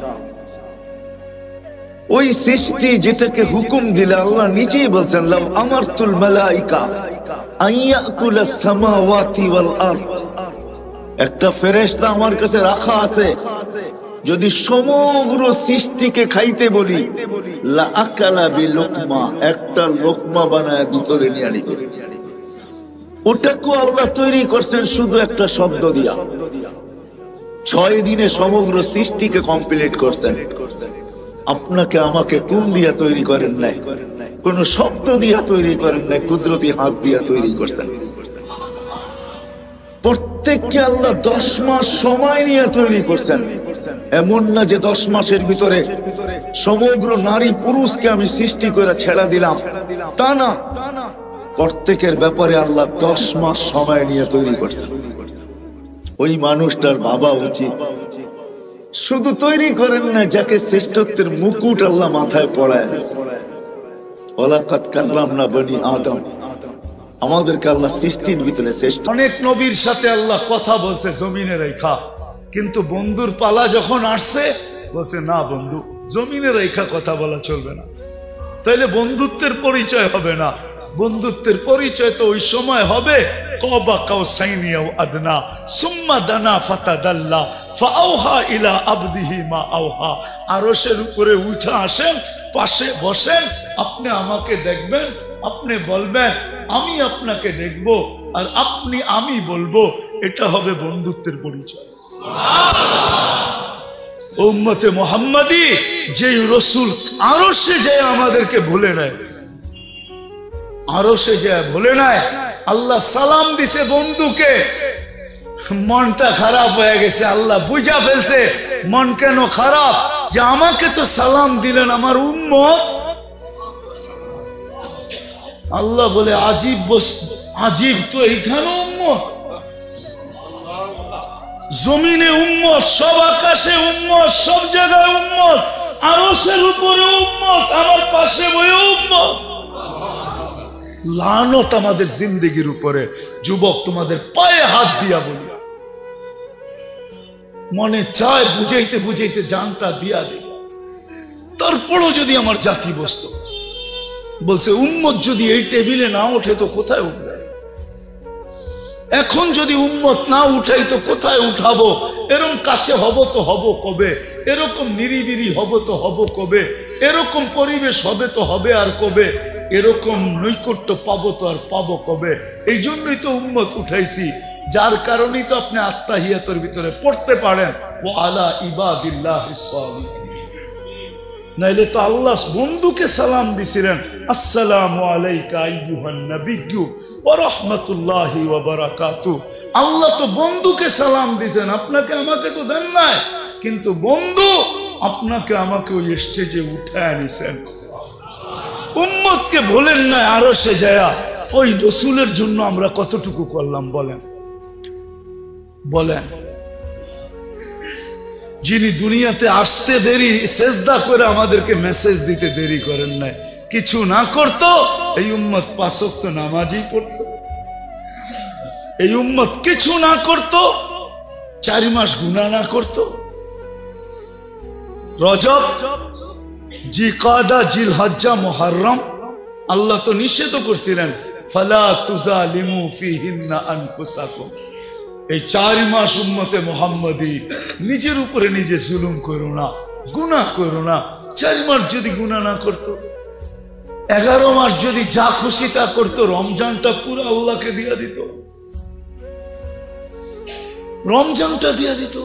ওই সৃষ্টি যেটাকে হুকুম দিলে আল্লাহ নিজেই বলছেন লাউ আমারতুল মালাইকা আইয়াকুলাস সামাওয়াতি ওয়াল আরদ। একটা ফেরেশতা আমার কাছে রাখা আছে, যদি সমগ্র সৃষ্টিকে খাইতে বলি লা আকালা বিলুকমা, একটা লোকমা বানায় ভিতরে নিয়ে নিবে। ওটাকে আল্লাহ তৈরি করছেন শুধু একটা শব্দ দিয়া। ছয় দিনে সমগ্র সৃষ্টিকে কমপ্লিট করছেন। আপনাকে আমাকে কোন দিয়া তৈরি করেন নাই, কোন শব্দ দিয়া তৈরি করেন নাই, কুদরতি হাত দিয়া তৈরি করছেন। প্রত্যেককে আল্লাহ দশ মাস সময় নিয়ে তৈরি করছেন। এমন না যে দশ মাসের ভিতরে সমগ্র নারী পুরুষকে আমি সৃষ্টি করে ছেড়া দিলাম, তা না। প্রত্যেকের ব্যাপারে আল্লাহ দশ মাস সময় নিয়ে তৈরি করছেন। ওই মানুষটার ভাবা উচিত, শুধু তৈরি করেন না, যাকে শ্রেষ্ঠত্বের মুকুট আল্লাহ মাথায় পড়ায় দিয়েছেন। ওয়ালাকাদ কাররামনা বনি আদম, আমাদেরকে আল্লাহ সৃষ্টির ভিতরে শ্রেষ্ঠ। অনেক নবীর সাথে আল্লাহ কথা বলছে জমিনে রেখা, কিন্তু বন্ধুর পালা যখন আসছে বলছে না বন্ধু, জমিনে রেখা কথা বলা চলবে না, তাইলে বন্ধুত্বের পরিচয় হবে না। বন্ধুত্বের পরিচয় তো ওই সময় হবে কবা কাউসাইনি আও আদনা সুম্মা দানা ফাতাদাল্লা ফাআওহা ইলা আবদিহি মা আওহা। আরশের উপরে উঠে আসেন, পাশে বসেন, আপনি আমাকে দেখবেন, আপনি বলবেন আমি আপনাকে দেখব, আর আপনি আমি বলবো। এটা হবে বন্ধুত্বের পরিচয়। উম্মতে মুহাম্মাদি যে রাসূল আরশে যায় আমাদেরকে ভুলে নেয়, আরশে যায় ভুলে নেয়। আল্লাহ সালাম দিছে বন্ধুকে, মনটা খারাপ হয়ে গেছে। আল্লাহ বুঝা ফেলছে মন কেন খারাপ, যে আমাকে তো সালাম দিলেন আমার উম্মত। আল্লাহ বলে আজীব বস্তু, আজীব তো এইখানে উম্মত, জমিনে উম্মত, সব আকাশে উম্মত, সব জায়গায় উম্মত, আরশের উপরে উম্মত, আমার পাশে বয়ে উম্মত। লানত আমাদের জিন্দেগির উপরে। যুবক, তোমাদের পায়ে হাত দিয়া বলি, মনে চায় বুঝাইতে বুঝাইতে জানটা দিয়া দে। তারপরও যদি আমার জাতি বসতো, বলছে উম্মত যদি এই টেবিলে না ওঠে তো কোথায় উঠবে? এখন যদি উম্মত না উঠাই তো কোথায় উঠাবো? এরকম কাছে হব তো হব কবে? এরকম নিরিবিরি হব তো হব কবে? এরকম পরিবেশ হবে তো হবে আর কবে? এরকম নৈকট্য পাবো তো আর পাবো কবে? এই জন্যই তো উম্মত উঠাইছি, যার কারণেই তো আপনি আত্তাহিয়াতের ভিতরে পড়তে পারেন ও আলা ইবাদিল্লাহিস সালিহিন। নাইলে তো আল্লাহ বন্ধুকে সালাম দিছিলেন, আসসালামু আলাইকা আইয়ুহান নাবিয়্যু ওয়া রাহমাতুল্লাহি ওয়া বারাকাতুহু। আল্লাহ তো বন্ধুকে সালাম দিছেন, আপনাকে আমাকে তো দেন নাই। কিন্তু বন্ধু আপনাকে আমাকে ওই স্টেজে উঠায় আনিছেন। উম্মতকে বলেন না আরো সে যায়া ওই রসুলের জন্য আমরা কতটুকু করলাম বলেন বলেন। যিনি দুনিয়াতে আসতে দেরি সেজদা করে আমাদেরকে মেসেজ দিতে দেরি করেন নাই, কিছু না করতো এই উম্মত পাঁচ ওয়াক্ত নামাজই পড়তো। এই উম্মত কিছু না করতো, চার মাস গুনাহ না করতো। রজব, জিকাদা, জিলহজ্জা, মুহররম আল্লাহ তো নিষেধ করছিলেন ফালা তুজালিমু ফিহিন্না আনফুসাকুম। এই চার মাস উম্মতে মুহাম্মদী নিজের উপরে নিজে জুলুম করো না, গুনাহ করো না। চার মাস যদি গুনাহ না করতো, এগারো মাস যদি যা খুশি তা করতো, রমজানটা পুরো আল্লাহকে দিয়া দিত, রমজানটা দিয়া দিত।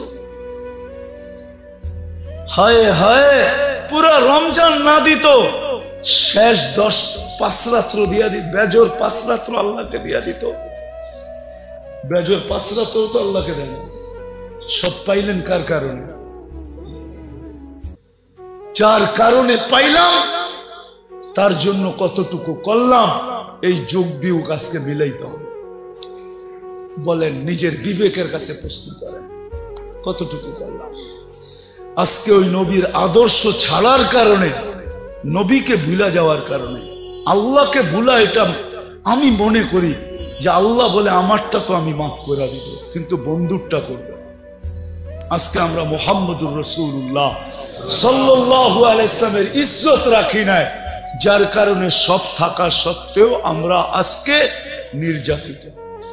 হায় হায়, পুরা রমজান না দিত, শেষ দশ পাঁচ রাত্র দিয়া দিত, বেজর পাঁচ রাত্র আল্লাহকে দিয়া দিত। বেজর পাঁচ রাত্র তো আল্লাহকে দেন। সব পাইলেন কার কারণে? যার কারণে পাইলাম তার জন্য কতটুকু করলাম, এই যোগ বিয়োগ আজকে মিলাইতে হবে। বলেন, নিজের বিবেকের কাছে প্রশ্ন করেন কতটুকু করলাম। আজকে ওই নবীর আদর্শ ছাড়ার কারণে, নবীকে ভুলা যাওয়ার কারণে, আল্লাহকে ভুলা, এটা আমি মনে করি যে আল্লাহ বলে আমারটা তো আমি মাফ করে দিব, কিন্তু বন্ধুরটা করবে। আজকে আমরা মুহাম্মদুর রাসূলুল্লাহ সাল্লাল্লাহু আলাইহি ইসলামের ইজ্জত রাখি নাই, যার কারণে সব থাকা সত্ত্বেও আমরা আজকে নির্যাতিত।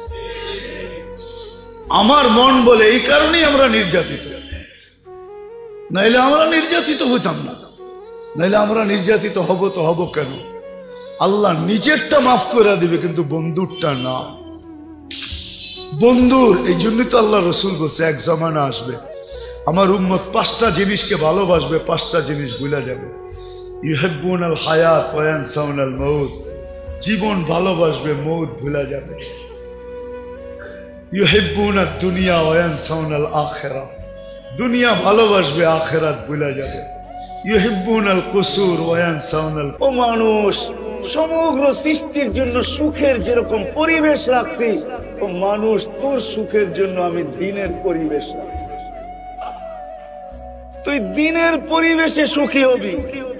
আমার মন বলে এই কারণেই আমরা নির্যাতিত, নাইলে আমরা নির্যাতিত হইতাম না। নাইলে আমরা নির্যাতিত হব তো হব কেন? আল্লাহ নিজেরটা মাফ করে দিবে, কিন্তু বন্ধুরটা না। বন্ধুর এই জন্যই তো আল্লাহ রসুল বলছে এক জমানা আসবে আমার উম্মত পাঁচটা জিনিসকে ভালোবাসবে, পাঁচটা জিনিস ভুলে যাবে। ইউহিব্বুনাল হায়াত ওয়া ইয়ানসাউনাল মউত, জীবন ভালোবাসবে, মউত ভুলে যাবে। ইউহিব্বুনাদ দুনিয়া ওয়া ইয়ানসাউনাল আখিরাহ, দুনিয়া ভালোবাসবে, আখিরাত ভুলে যাবে। ইউহিব্বুনাল কুসুর ওয়া ইয়ানসাউনাল। ও মানুষ, সমগ্র সৃষ্টির জন্য সুখের যেরকম পরিবেশ রাখছি, ও মানুষ তোর সুখের জন্য আমি দিনের পরিবেশ রাখছি। তুই দিনের পরিবেশে সুখী হবি,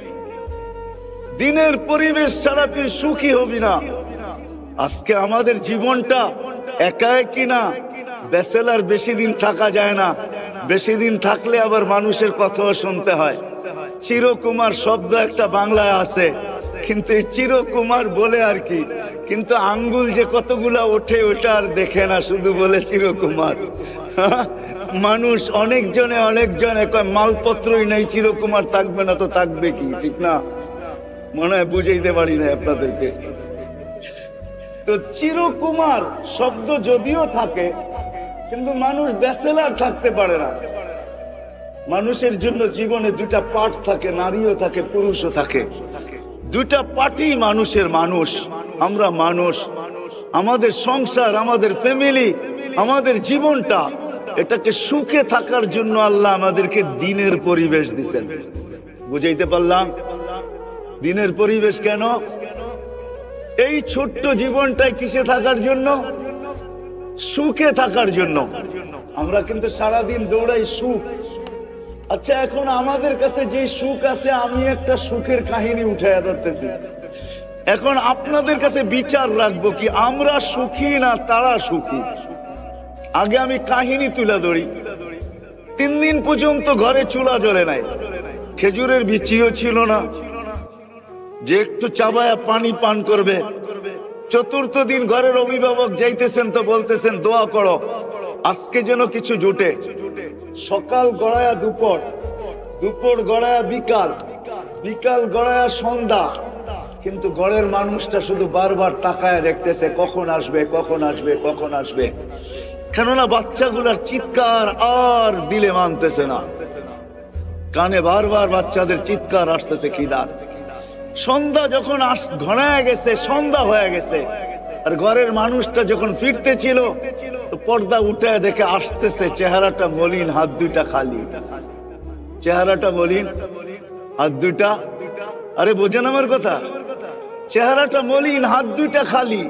দিনের পরিবেশ ছাড়া তুই সুখী হবি না। আজকে আমাদের জীবনটা একা একই না, ব্যাচেলার বেশি দিন থাকা যায় না, বেশি দিন থাকলে আবার মানুষের কথাও শুনতে হয়। চিরকুমার শব্দ একটা বাংলায় আছে, কিন্তু এই চিরকুমার বলে আর কি, কিন্তু আঙ্গুল যে কতগুলা ওঠে ওটা আর দেখে না, শুধু বলে চিরকুমার। মানুষ অনেকজনে অনেকজনে কয় মালপত্রই নেই, চিরকুমার থাকবে না তো থাকবে কি? ঠিক না? মনে হয় বুঝাইতে পারি না আপনাদেরকে। তো চিরকুমার শব্দ যদিও থাকে, কিন্তু মানুষ ব্যাচেলার থাকতে পারে না। মানুষের জন্য জীবনে দুটা পার্ট থাকে, নারীও থাকে, পুরুষও থাকে। দুটা পার্টই মানুষের। মানুষ, আমরা মানুষ, আমাদের সংসার, আমাদের ফ্যামিলি, আমাদের জীবনটা, এটাকে সুখে থাকার জন্য আল্লাহ আমাদেরকে দিনের পরিবেশ দিয়েছেন। বুঝাইতে পারলাম? দিনের পরিবেশ কেন? এই ছোট্ট জীবনটাই কিসে থাকার জন্য? সুখে থাকার জন্য। আমরা কিন্তু সারাদিন দৌড়াই সুখ। আচ্ছা, এখন আমাদের কাছে যে সুখ আছে, আমি একটা সুখের কাহিনী উঠাইয়া ধরতেছি। এখন আপনাদের কাছে বিচার রাখবো কি আমরা সুখী না তারা সুখী? আগে আমি কাহিনী তুলে ধরি। তিন দিন পর্যন্ত ঘরে চুলা জ্বলে নাই, খেজুরের বিচিও ছিল না যে একটু চাবায়া পানি পান করবে। চতুর্থ দিন ঘরের অভিভাবক যাইতেছেন তো বলতেছেন দোয়া করো আজকে যেন কিছু জুটে। সকাল গড়ায়া দুপুর, দুপুর গড়ায়া বিকাল, বিকাল গড়ায়া সন্ধ্যা, কিন্তু ঘরের মানুষটা শুধু বারবার তাকায় দেখতেছে কখন আসবে, কখন আসবে, কখন আসবে। কেননা বাচ্চাগুলার চিৎকার আর দিলে মানতেছে না, কানে বারবার বাচ্চাদের চিৎকার আসতেছে খিদার। সন্ধ্যা যখন আস ঘনায় গেছে, সন্ধ্যা হয়ে গেছে, আর ঘরের মানুষটা যখন ফিরতে ছিল তো পর্দা উঠে দেখে আসতেছে চেহারাটা মলিন, হাত দুইটা খালি। চেহারাটা মলিন, হাত দুইটা, আরে বোঝেন আমার কথা, চেহারাটা মলিন, হাত দুইটা খালি।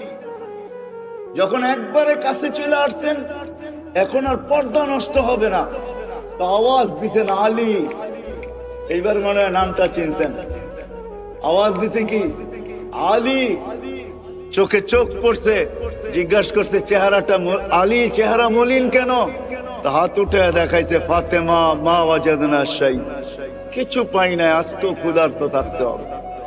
যখন একবারে কাছে চলে আসছেন, এখন আর পর্দা নষ্ট হবে না, তো আওয়াজ দিছেন আলী। এইবার মনে হয় নামটা চিনছেন। আওয়াজ দিছে কি? আলী। চোখে চোখ পড়ছে, জিজ্ঞাসা করছে চেহারাটা আলী, চেহারা মলিন কেন? তো হাত উঠে দেখাইছে ফাতেমা মা ওয়াজাদনা শাই, কিছু পাই নাই, আজকেও ক্ষুধার্ত থাকতে হবে।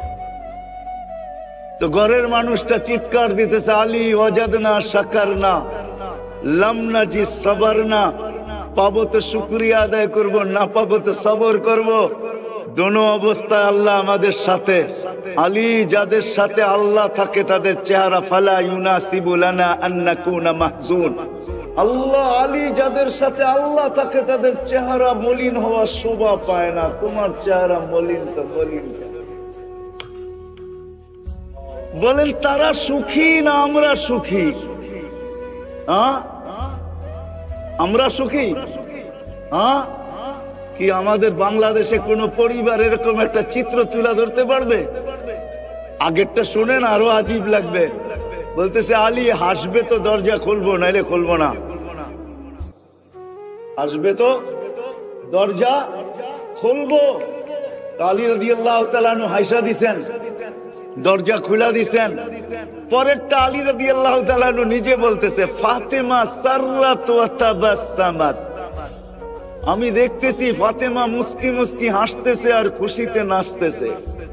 তো ঘরের মানুষটা চিৎকার দিতেছে আলী ওয়াজাদনা শাকারনা লাম নাজি সাবারনা, পাবো তো শুকরিয়া আদায় করব, না পাবো তো সবর করব। দোনো অবস্থায় আল্লাহ আমাদের সাথে। আলী, যাদের সাথে আল্লাহ থাকে তাদের চেহারা ফালা ইউনাসিবু লানা আন নাকুনা মাহজুন। আল্লাহ আলী, যাদের সাথে আল্লাহ থাকে তাদের চেহারা মলিন হওয়ার শোভা পায় না। তোমার চেহারা মলিন তো মলিন। বলেন তারা সুখী না আমরা সুখী? হ্যাঁ, আমরা সুখী? হ্যাঁ, কি আমাদের বাংলাদেশে কোন পরিবার এরকম একটা চিত্র তুলে ধরতে পারবে? আগেরটা শুনেন, আরো আজীব লাগবে। বলতেছে আলী হাসবে তো দরজা খুলবো, নাইলে খুলবো না। হাসবে তো দরজা খুলবো। আলী রাদিয়াল্লাহু তাআলা আনহু হাইসা দিছেন, দরজা খুলা দিছেন। পরেরটা আলী রাদিয়াল্লাহু তাআলা আনহু নিজে বলতেছে ফাতেমা সাররাত ওয়া তাবাসসামাত, আমি দেখতেছি ফাতেমা মুস্কি মুস্কি হাসতেছে আর খুশিতে নাচতেছে।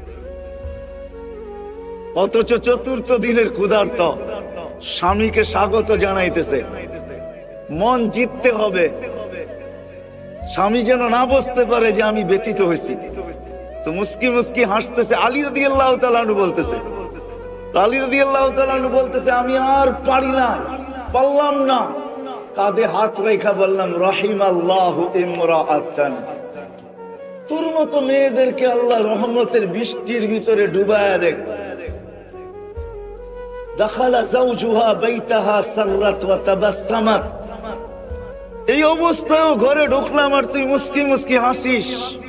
অথচ চতুর্থ দিনের ক্ষুধার্ত স্বামীকে স্বাগত জানাইতেছে। মন জিততে হবে, স্বামী যেন না বুঝতে পারে যে আমি ব্যতীত হয়েছি। তো মুস্কি মুস্কি হাসতেছে। আলী রাদিয়াল্লাহু তাআলা আনহু বলতেছে, আলী রাদিয়াল্লাহু তাআলা আনহু বলতেছে আমি আর পারি না, পারলাম না। কাঁধে হাত রেখা বললাম রাহিমাল্লাহু ইমরাআতান, তোর মতো মেয়েদেরকে আল্লাহ রহমতের বৃষ্টির ভিতরে ডুবায়া দেখ। দাখালা যাওজুহা বাইতাহা সাররাত ওয়া তাবাসসামাত, এই অবস্থায়ও ঘরে ঢুকলাম আর তুই মুস্কি মুস্কি হাসিস।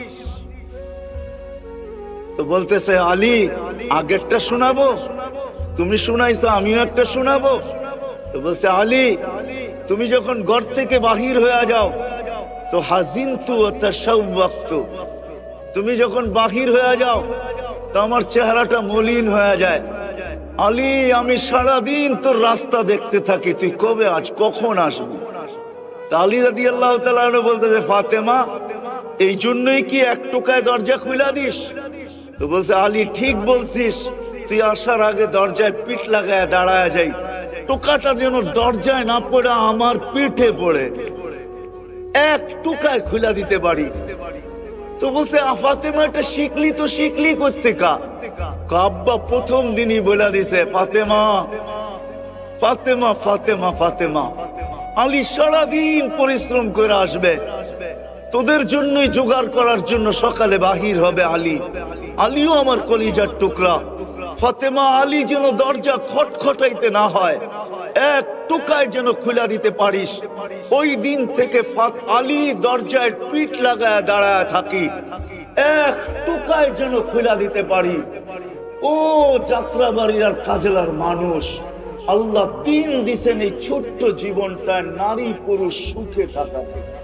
তো বলতেছে আলী আগেরটা শোনাবো, তুমি শুনাইছো আমিও একটা শোনাবো। তো বলছে আলী তুমি যখন ঘর থেকে বাহির হয়ে যাও তো হাজিনতু ওয়া তাশাওয়াকতু, তুমি যখন বাহির হয়ে যাও তো আমার চেহারাটা মলিন হয়ে যায়। আলী আমি সারাদিন তোর রাস্তা দেখতে থাকি, তুই কবে আজ কখন আসবি? আলী রাদিয়াল্লাহু তাআলা আনহু বলতেছে ফাতেমা এই জন্যই কি এক টোকায় দরজা খুলে দিস? তো বলছে আলী ঠিক বলছিস, তুই আসার আগে দরজায় পিঠ লাগায় দাঁড়ায় যাই, টোকাটা যেন দরজায় না পড়ে আমার পিঠে পড়ে, এক টোকায় খুলে দিতে পারি। তো বলছে ফাতেমা এটা শিখলি তো শিখলি করতে কা? আব্বা প্রথম দিনই বলে দিছে ফাতেমা ফাতেমা ফাতেমা ফাতেমা। আলী সারাদিন পরিশ্রম করে আসবে, তোদের জন্যই জোগাড় করার জন্য সকালে বাহির হবে আলী। আলীও আমার কলিজার টুকরা। ফাতেমা আলী যেন দরজা খটখটাইতে না হয়, এক টুকায় যেন খুলে দিতে পারিস। ওই দিন থেকে ফাত আলী দরজায় পিঠ লাগায় দাঁড়ায় থাকি, এক টুকায় যেন খুলে দিতে পারি। ও যাত্রাবাড়ির আর কাজলার মানুষ, আল্লাহ দিন দিছেন এই ছোট্ট জীবনটায় নারী পুরুষ সুখে থাকা,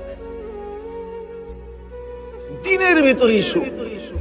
দিনের ভিতরেই সুখ।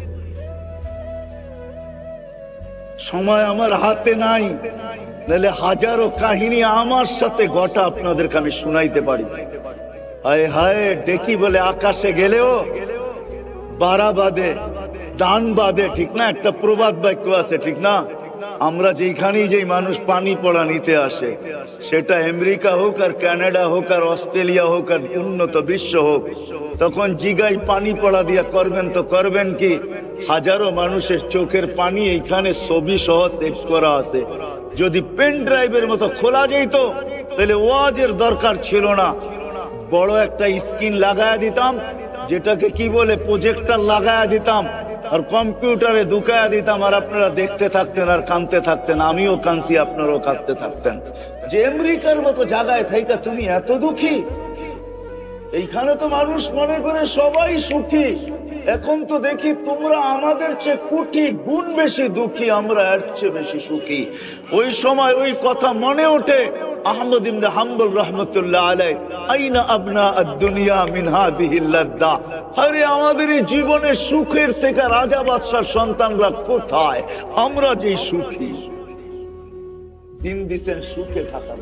সময় আমার হাতে নাই, নাহলে হাজারো কাহিনী আমার সাথে গোটা আপনাদেরকে আমি শুনাইতে পারি। হায় হায় ডেকি বলে আকাশে গেলেও বারা বাদে দান বাদে, ঠিক না? একটা প্রবাদ বাক্য আছে, ঠিক না? আমরা যেখানেই যেই মানুষ পানি পড়া নিতে আসে, সেটা আমেরিকা হোক আর কানাডা হোক আর অস্ট্রেলিয়া হোক আর উন্নত বিশ্ব হোক, তখন জিগাই পানি পড়া দিয়া করবেন তো করবেন কি? হাজারো মানুষের চোখের পানি এইখানে ছবি সহ সেভ করা আছে। যদি পেন ড্রাইভের মতো খোলা যেত তাহলে ওয়াজের দরকার ছিল না, বড় একটা স্ক্রিন লাগায়া দিতাম, যেটাকে কি বলে প্রজেক্টর লাগায়া দিতাম, আর কম্পিউটারে ঢুকায়া দিতাম, আর আপনারা দেখতে থাকতেন আর কাঁদতে থাকতেন। আমিও কাঁদছি, আপনারাও কাঁদতে থাকতেন। যে আমেরিকার মতো জায়গায় থাইকা তুমি এত দুঃখী, এইখানে তো মানুষ মনে করে সবাই সুখী। এখন তো দেখি তোমরা আমাদের চেয়ে কোটি গুণ বেশি দুঃখী, আমরা এর চেয়ে বেশি সুখী। ওই সময় ওই কথা মনে ওঠে আহমদ ইবনে হাম্বল রাহমাতুল্লাহ আলাইহি, আইনা আবনা আদ-দুনিয়া মিন হাদিহিল লাদ্দা। আরে আমাদের এই জীবনের সুখের থেকে রাজা বাদশার সন্তানরা কোথায়? আমরা যে সুখী, দিন দিছেন সুখে থাকার।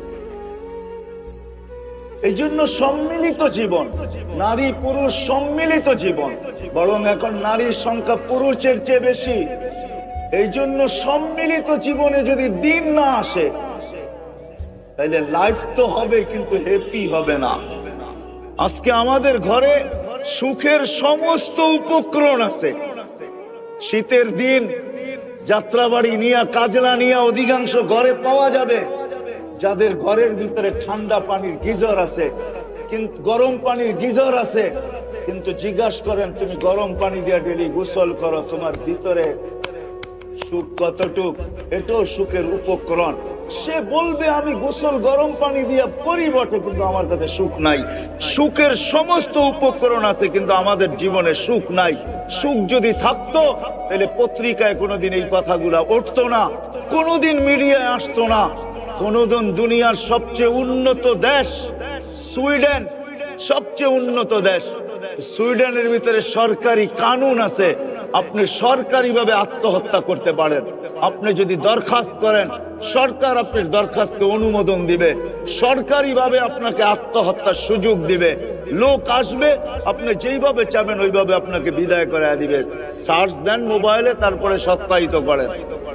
এই জন্য সম্মিলিত জীবন, নারী পুরুষ সম্মিলিত জীবন, বরং এখন নারীর সংখ্যা পুরুষের চেয়ে বেশি। এই জন্য সম্মিলিত জীবনে যদি দিন না আসে তাহলে লাইফ তো হবে কিন্তু হ্যাপি হবে না। আজকে আমাদের ঘরে সুখের সমস্ত উপকরণ আছে। শীতের দিন যাত্রাবাড়ি নিয়ে, কাজলা নিয়ে অধিকাংশ ঘরে পাওয়া যাবে। যাদের ঘরের ভিতরে ঠান্ডা পানির গিজার আছে, কিন্তু গরম পানির গিজার আছে, কিন্তু জিজ্ঞাসা করেন তুমি গরম পানি দিয়ে ডেলি গোসল করো, তোমার ভিতরে সুখ কতটুক? এটাও সুখের উপকরণ। সে বলবে আমি গোসল গরম পানি দিয়ে করি বটে, কিন্তু আমার কাছে সুখ নাই। সুখের সমস্ত উপকরণ আছে, কিন্তু আমাদের জীবনে সুখ নাই। সুখ যদি থাকতো তাহলে পত্রিকায় কোনোদিন এই কথাগুলা উঠতো না, কোনোদিন মিডিয়ায় আসতো না। কোনোদিন দুনিয়ার সবচেয়ে উন্নত দেশ সুইডেন, সবচেয়ে উন্নত দেশ, সুইডেনের ভিতরে সরকারি কানুন আছে, আপনি সরকারিভাবে আত্মহত্যা করতে পারেন। আপনি যদি দরখাস্ত করেন, সরকার আপনার দরখাস্তকে অনুমোদন দিবে, সরকারিভাবে আপনাকে আত্মহত্যার সুযোগ দিবে। লোক আসবে, আপনি যেইভাবে চাবেন ওইভাবে আপনাকে বিদায় করে দিবে। সার্চ দেন মোবাইলে, তারপরে সত্যায়িত করেন।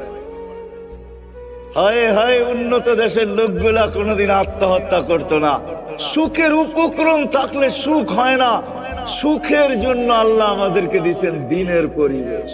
হায় হায়, উন্নত দেশের লোকগুলা কোনোদিন আত্মহত্যা করতো না। সুখের উপকরণ থাকলে সুখ হয় না। সুখের জন্য আল্লাহ আমাদেরকে দিয়েছেন দিনের পরিবেশ।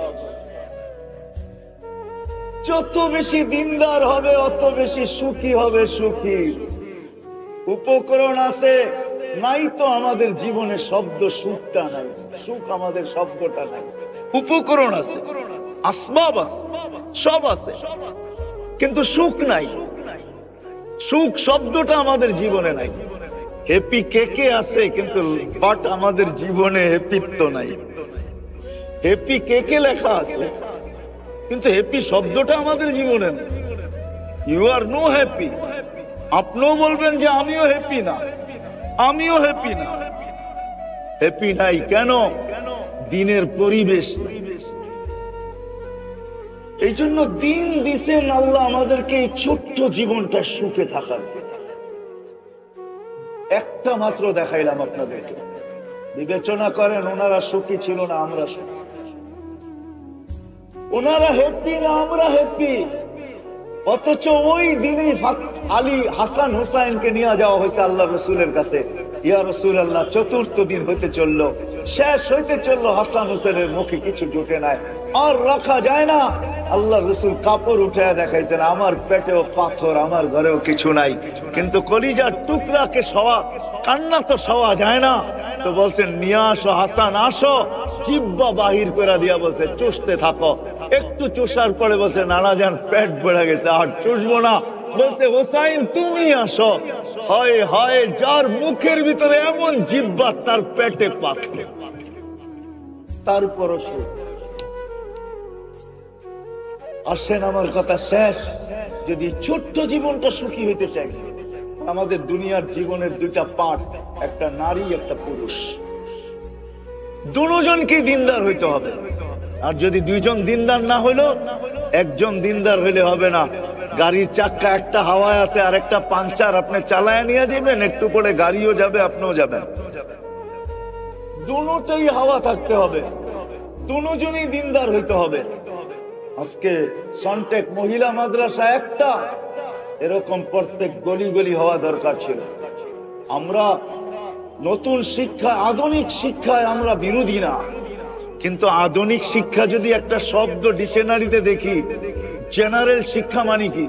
যত বেশি দিনদার হবে অত বেশি সুখী হবে। সুখী উপকরণ আছে, নাই তো আমাদের জীবনে শব্দ সুখটা নাই, সুখ আমাদের শব্দটা নাই। উপকরণ আছে, আসবাব আছে, সব আছে, কিন্তু সুখ নাই। সুখ শব্দটা আমাদের জীবনে নাই। হ্যাপি কে কে আছে, কিন্তু বাট আমাদের জীবনে হ্যাপিত্ব নাই। হ্যাপি কে কে লেখা আছে, কিন্তু হ্যাপি শব্দটা আমাদের জীবনে নেই। You are no happy. আপনিও বলবেন যে আমিও হ্যাপি না, আমিও হ্যাপি না। হ্যাপি নাই কেন? দিনের পরিবেশ নাই। এই জন্য দিন দিছেন আল্লাহ আমাদেরকে এই ছোট্ট জীবনটা সুখে থাকার। একটা মাত্র দেখাইলাম আপনাদেরকে, বিবেচনা করেন ওনারা সুখী ছিল না আমরা সুখী, ওনারা হ্যাপি না আমরা হ্যাপি। অথচ ওই দিনই আলী হাসান হুসাইনকে নিয়ে যাওয়া হয়েছে আল্লাহ রসুলের কাছে। ইয়া রাসূলুল্লাহ, চতুর্থ দিন হইতে চললো, শেষ হইতে চললো, হাসান হুসেনের মুখে কিছু জুটে নাই, আর রাখা যায় না। আল্লাহ রসুল কাপড় উঠে দেখাইছেন, আমার পেটেও পাথর, আমার ঘরেও কিছু নাই, কিন্তু কলিজার টুকরাকে সওয়া, কান্না তো সওয়া যায় না। তো বলছেন নিয়ে আসো হাসান, আসো। জিহ্বা বাহির করে দিয়া বলছে চুষতে থাকো। একটু চুষার পরে বলছে নানা যান পেট বেড়ে গেছে, আর চুষবো না। বলছে হোসাইন তুমি আসো। হয় হয়, যার মুখের ভিতরে এমন জিহ্বা তার পেটে পাথর, তারপরও সুখ। আসেন, আমার কথা শেষ। যদি ছোট্ট জীবনটা সুখী হইতে চাই, আমাদের দুনিয়ার জীবনের দুইটা পার্ট, একটা নারী একটা পুরুষ, দুজনকেই দিনদার হইতে হবে। আর যদি দুইজন দিনদার না হইলো, একজন দিনদার হইলে হবে না। গাড়ির চাক্কা একটা হাওয়ায় আছে আর একটা পাঞ্চার, আপনি চালায় নিয়ে যাবেন, একটু পরে গাড়িও যাবে, আপনিও যাবেন। দুটোই হাওয়া থাকতে হবে, দুজনই দিনদার হইতে হবে। আজকে সনটেক মহিলা মাদ্রাসা একটা, এরকম প্রত্যেক গলি গলি হওয়া দরকার ছিল। আমরা নতুন শিক্ষা, আধুনিক শিক্ষায় আমরা বিরোধী না, কিন্তু আধুনিক শিক্ষা যদি একটা শব্দ ডিকশনারিতে দেখি, জেনারেল শিক্ষা মানে কি?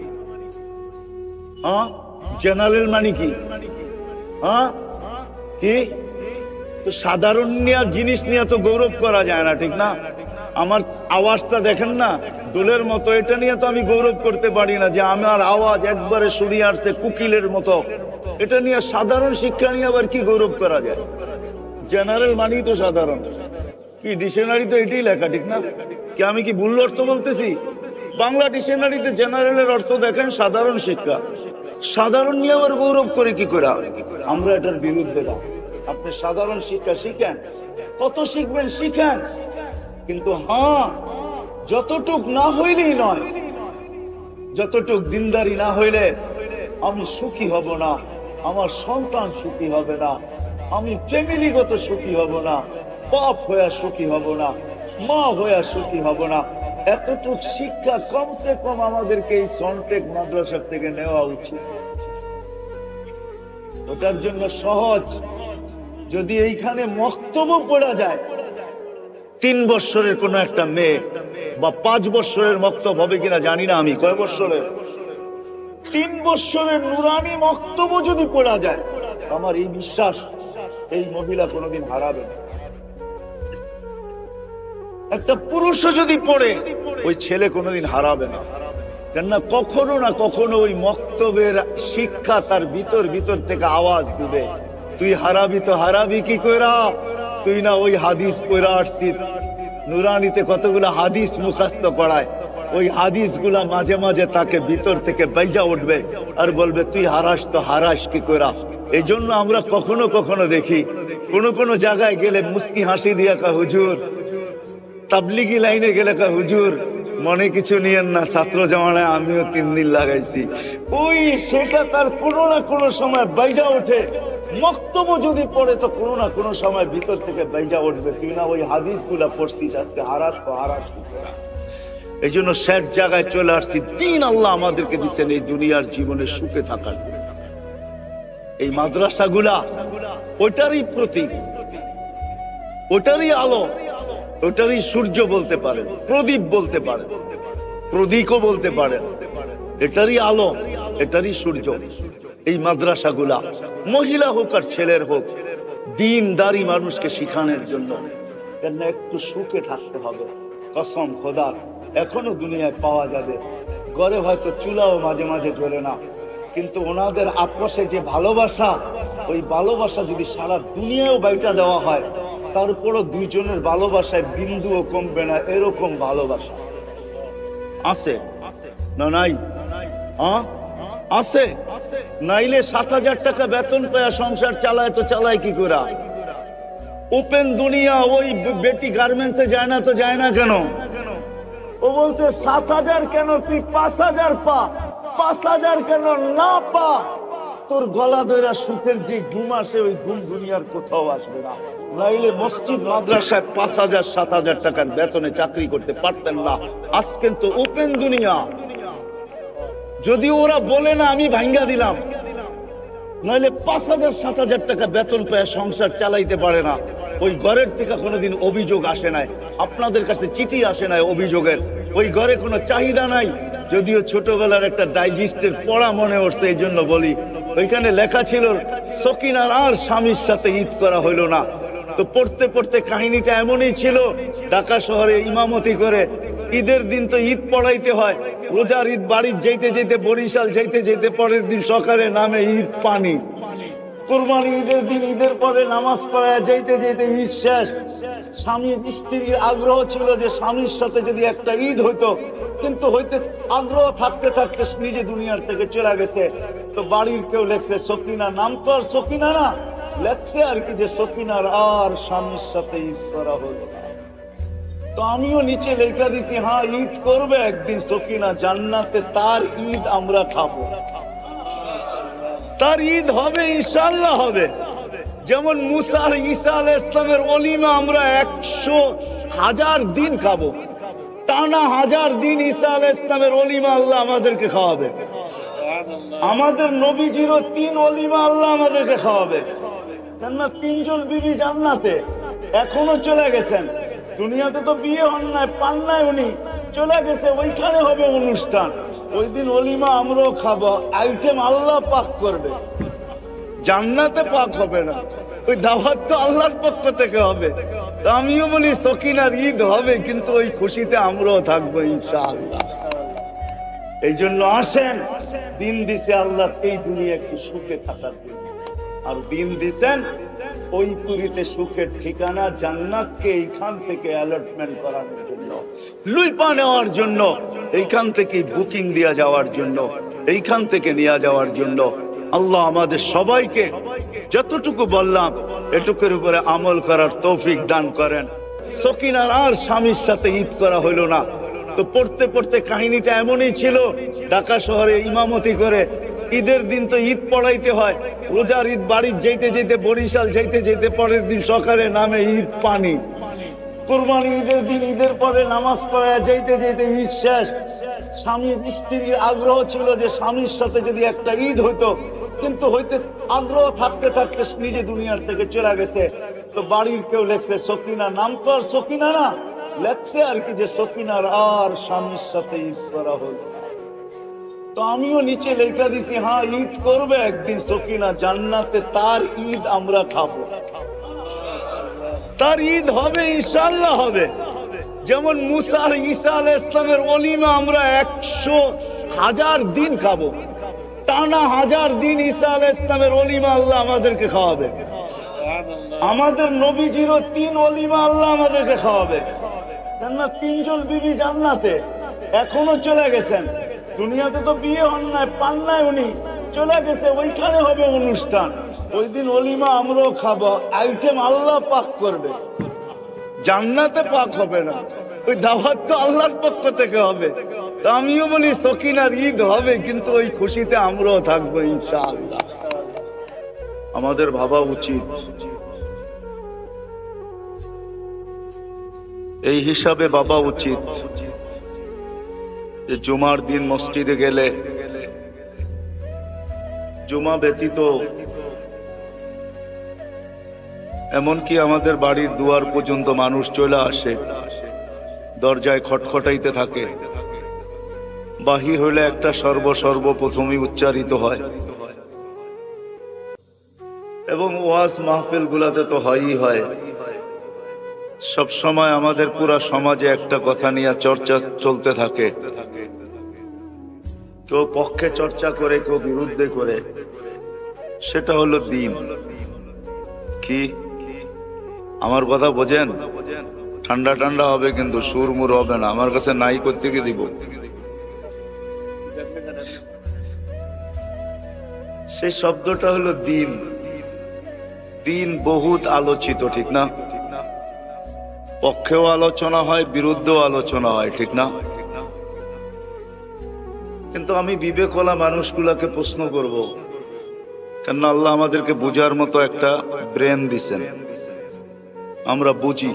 হ্যাঁ, জেনারেল মানে কি? হ্যাঁ, কি? তো সাধারণ নিয়ে জিনিস নিয়ে তো গৌরব করা যায় না, ঠিক না? আমার আওয়াজটা দেখেন না, দোলের মতো, এটা নিয়ে তো আমি গৌরব করতে পারি না যে আমার আওয়াজ একবারে শুনিয়ে আসছে কোকিলের মতো। এটা নিয়ে সাধারণ শিক্ষা নিয়ে আবার কি গৌরব করা যায়? জেনারেল মানি তো সাধারণ, কি ডিকশনারিতে এটাই লেখা, ঠিক না? কি আমি কি ভুল অর্থ বলতেছি? বাংলা ডিকশনারিতে জেনারেলের অর্থ দেখেন সাধারণ শিক্ষা। সাধারণ নিয়ে আবার গৌরব করে কি করে? আমরা এটার বিরুদ্ধে না। আপনি সাধারণ শিক্ষা শিখেন, কত শিখবেন শিখেন, কিন্তু হ্যাঁ যতটুক না হইলেই নয়, যতটুক দিনদারি না হইলে আমি সুখী হব না, আমার সন্তান সুখী হবে না, আমি ফ্যামিলিগত সুখী হব না, বাপ হইয়া সুখী হব না, মা হইয়া সুখী হব না। এতটুক শিক্ষা কমসে কম আমাদেরকে এই সনটেক মাদ্রাসা থেকে নেওয়া উচিত। ওটার জন্য সহজ, যদি এইখানে মক্তব্য পড়া যায়, তিন বৎসরের কোন একটা মেয়ে বা পাঁচ বৎসরের মক্তব্য হবে কিনা জানি না আমি, কয় বৎসরের, তিন বৎসরের নুরানি মক্তব্য যদি পড়া যায়, আমার এই বিশ্বাস এই মহিলা কোনোদিন হারাবে না। একটা পুরুষও যদি পড়ে, ওই ছেলে কোনোদিন হারাবে না। কেননা কখনো না কখনো ওই মক্তবের শিক্ষা তার ভিতর ভিতর থেকে আওয়াজ দিবে, তুই হারাবি তো হারাবি কি কইরা, তুই না ওই হাদিস পড়া আসছিস। নুরানিতে কতগুলো হাদিস মুখস্থ পড়ায়, ওই হাদিস গুলা মাঝে মাঝে তাকে ভিতর থেকে বাইজা উঠবে আর বলবে তুই হারাস তো হারাস কি কইরা। এই জন্য আমরা কখনো কখনো দেখি কোন কোন জায়গায় গেলে মুস্কি হাসি দিয়া কা হুজুর, তাবলিগি লাইনে গেলে কা হুজুর মনে কিছু নিয়েন না, ছাত্র জামানায় আমিও তিন দিন লাগাইছি। ওই সেটা তার কোনো না কোনো সময় বাইজা ওঠে। মক্তব্য যদি পড়ে তো কোনো না কোনো সময় ভিতর থেকে বাইজা উঠবে, তুই না ওই হাদিস গুলা পড়ছিস, আজকে হারাস তো হারাস। এই জন্য শেষ জায়গায় চলে আসছি, দিন আল্লাহ আমাদেরকে দিচ্ছেন এই দুনিয়ার জীবনে সুখে থাকার। এই মাদ্রাসাগুলা ওটারই প্রতীক, ওটারই আলো, ওটারই সূর্য বলতে পারেন, প্রদীপ বলতে পারেন, প্রদীপও বলতে পারেন। এটারই আলো, এটারই সূর্য এই মাদ্রাসাগুলা, মহিলা হোক আর ছেলের হোক, দ্বীনদারি মানুষকে শিখানোর জন্য। কেন একটু সুখে থাকতে হবে, কসম খোদার এখনো দুনিয়ায় পাওয়া যাবে। ঘরে হয়তো চুলাও মাঝে মাঝে জ্বলে না, কিন্তু ওনাদের আপসে যে ভালোবাসা, ওই ভালোবাসা যদি সারা দুনিয়াও বাইটা দেওয়া হয়, তারপরও দুইজনের ভালোবাসায় বিন্দুও কমবে না। এরকম ভালোবাসা আছে না নাই? হ্যাঁ আছে। নাইলে সাত হাজার টাকা বেতন পায় সংসার চালায় তো চালায় কি করে? ওপেন দুনিয়া, ওই বেটি গার্মেন্টসে যায় না তো যায় না কেন? ও বলছে সাত হাজার কেন, তুই পাঁচ হাজার পা, পাঁচ হাজার কেন না পা, তোর গলা ধরা সুখের যে ঘুম আসে ওই ঘুম দুনিয়ার কোথাও আসবে না। নাইলে মসজিদ মাদ্রাসায় পাঁচ হাজার সাত হাজার টাকার বেতনে চাকরি করতে পারতেন না। আজ কিন্তু ওপেন দুনিয়া, যদি ওরা বলে না আমি ভাঙ্গা দিলাম, নাইলে পাঁচ হাজার সাত হাজার টাকা বেতন পেয়ে সংসার চালাইতে পারে না। ওই ঘরের থেকে কোনোদিন অভিযোগ আসে নাই, আপনাদের কাছে চিঠি আসে নাই অভিযোগের। ওই ঘরে কোনো চাহিদা নাই। যদিও ছোটবেলার একটা ডাইজেস্টের পড়া মনে উঠছে, এই জন্য বলি, ওইখানে লেখা ছিল সকিনার আর স্বামীর সাথে ঈদ করা হইল না। তো পড়তে পড়তে কাহিনীটা এমনই ছিল, ঢাকা শহরে ইমামতি করে ঈদের দিন তো ঈদ পড়াইতে হয়, রোজার ঈদ বাড়ির যেতে যেতে বরিশাল যেতে যেতে পরের দিন সকালে নামে ঈদ পানি, কুরবানি ঈদের দিন ঈদের পরে নামাজ পড়ায় যেতে যেতে ঈদ শেষ। স্বামী স্ত্রীর আগ্রহ ছিল যে স্বামীর সাথে যদি একটা ঈদ হইতো, কিন্তু হইতে আগ্রহ থাকতে থাকতে নিজে দুনিয়ার থেকে চলে গেছে। তো বাড়ির কেউ লেখছে সকিনা, নাম তো আর সকিনা না, লেখছে আর কি যে সকিনার আর স্বামীর সাথে ঈদ করা হলো না। তো আমিও নিচে লেখা দিছি, হ্যাঁ ঈদ করবে একদিন সকিনা, জান্নাতে তার ঈদ আমরা খাবো, তার ঈদ হবে, ইনশাআল্লাহ হবে। যেমন মুসা আর ঈসা আলাইহিস সালামের ওলিমা আমরা একশো হাজার দিন খাবো, টানা হাজার দিন ঈসা আলাইহিস সালামের ওলিমা আল্লাহ আমাদেরকে খাওয়াবে। আমাদের নবীজিরও তিন ওলিমা আল্লাহ আমাদেরকে খাওয়াবে। কেননা তিনজন বিবি জান্নাতে এখনো চলে গেছেন, দুনিয়াতে তো বিয়ে হন নাই, পান নাই, উনি চলে গেছে, ওইখানে হবে অনুষ্ঠান। ওই দিন ওলিমা আমরাও খাবো, আইটেম আল্লাহ পাক করবে, জান্নাতে পাক হবে না। ওই দাওয়াত তো আল্লাহর পক্ষ থেকে হবে। তো আমিও বলি সকিনার ঈদ হবে, কিন্তু ওই খুশিতে আমরাও থাকবো ইনশাআল্লাহ। এই জন্য আসেন, দিন দিছে আল্লাহ এই দুনিয়া একটু সুখে থাকার জন্য, আর দিন দিছেন ওই পুরীতে সুখের ঠিকানা জান্নাতকে এইখান থেকে অ্যালটমেন্ট করানোর জন্য, লুইপা নেওয়ার জন্য, এইখান থেকে বুকিং দেওয়া যাওয়ার জন্য, এইখান থেকে নিয়ে যাওয়ার জন্য। আল্লাহ আমাদের সবাইকে যতটুকু বললাম এটুকুর উপরে আমল করার তৌফিক দান করেন। সকিনার আর স্বামীর সাথে ঈদ করা হইল না, তো পড়তে পড়তে কাহিনীটা এমনই ছিল, ঢাকা শহরে ইমামতি করে ঈদের দিন তো ঈদ পড়াইতে হয়, রোজার ঈদ বাড়ির যেতে যেতে বরিশাল যেতে যেতে পরের দিন সকালে নামে ঈদ পানি, কুরবানি ঈদের দিন ঈদের পরে নামাজ পড়া যেতে যেতে ঈদ শেষ। স্বামীর স্ত্রীর আগ্রহ ছিল যে স্বামীর সাথে যদি একটা ঈদ হইতো, কিন্তু হইতে আগ্রহ থাকতে থাকতে নিজে দুনিয়ার থেকে চলে গেছে। তো বাড়ির কেউ লেখছে সকিনা, নাম তো আর সকিনা না, লেখছে আর কি যে সকিনার আর স্বামীর সাথে ঈদ করা হলো। তো আমিও নিচে লেখা দিছি, হ্যাঁ ঈদ করবে একদিন সকিনা জান্নাতে, তার ঈদ আমরা খাবো, তার ঈদ হবে, ইনশাআল্লাহ হবে। যেমন মুসা আর ঈসা আলাইহিস সালামের ওলিমা আমরা একশো হাজার দিন খাবো, টানা হাজার দিন ঈসা আলাইহিস সালামের ওলিমা আল্লাহ আমাদেরকে খাওয়াবে। আমাদের নবীজিরও তিন ওলিমা আল্লাহ আমাদেরকে খাওয়াবে। জান্নাত তিনজন বিবি জান্নাতে এখনো চলে গেছেন, দুনিয়াতে তো বিয়ে হন নাই, পান নাই, উনি চলে গেছে, ওইখানে হবে অনুষ্ঠান, ওই দিন ওলিমা আমরাও খাবো। আইটেম আল্লাহ পাক করবে, জান্নাতে পাক হবে না, ওই দাওয়াত তো আল্লাহর পক্ষ থেকে হবে। তো আমিও বলি সকিনার ঈদ হবে, কিন্তু ওই খুশিতে আমরাও থাকবো ইনশাআল্লাহ। আমাদের ভাবা উচিত, এই হিসাবে ভাবা উচিত যে জুমার দিন মসজিদে গেলে জুমা ব্যতীত এমনকি আমাদের বাড়ির দুয়ার পর্যন্ত মানুষ চলে আসে, দরজায় খটখটাইতে থাকে, বাহির হইলে একটা সর্ব সর্বপ্রথমই উচ্চারিত হয়, এবং ওয়াজ মাহফিল গুলাতে তো হয়ই হয়। সব সময় আমাদের পুরা সমাজে একটা কথা নিয়ে চর্চা চলতে থাকে, কেউ পক্ষে চর্চা করে, কেউ বিরুদ্ধে করে, সেটা হলো দ্বীন। কি আমার কথা বোঝেন? ঠান্ডা ঠান্ডা হবে কিন্তু সুরমুর হবে না, আমার কাছে নাই করতে গিয়ে দিব। সেই শব্দটা হলো দ্বীন। দ্বীন বহুত আলোচিত, ঠিক না? পক্ষেও আলোচনা হয়, বিরুদ্ধেও আলোচনা হয়, ঠিক না? কিন্তু আমি বিবেকওয়ালা মানুষগুলাকে প্রশ্ন করব, কেন আল্লাহ আমাদেরকে বুঝার মতো একটা ব্রেন দিছেন, আমরা বুঝি।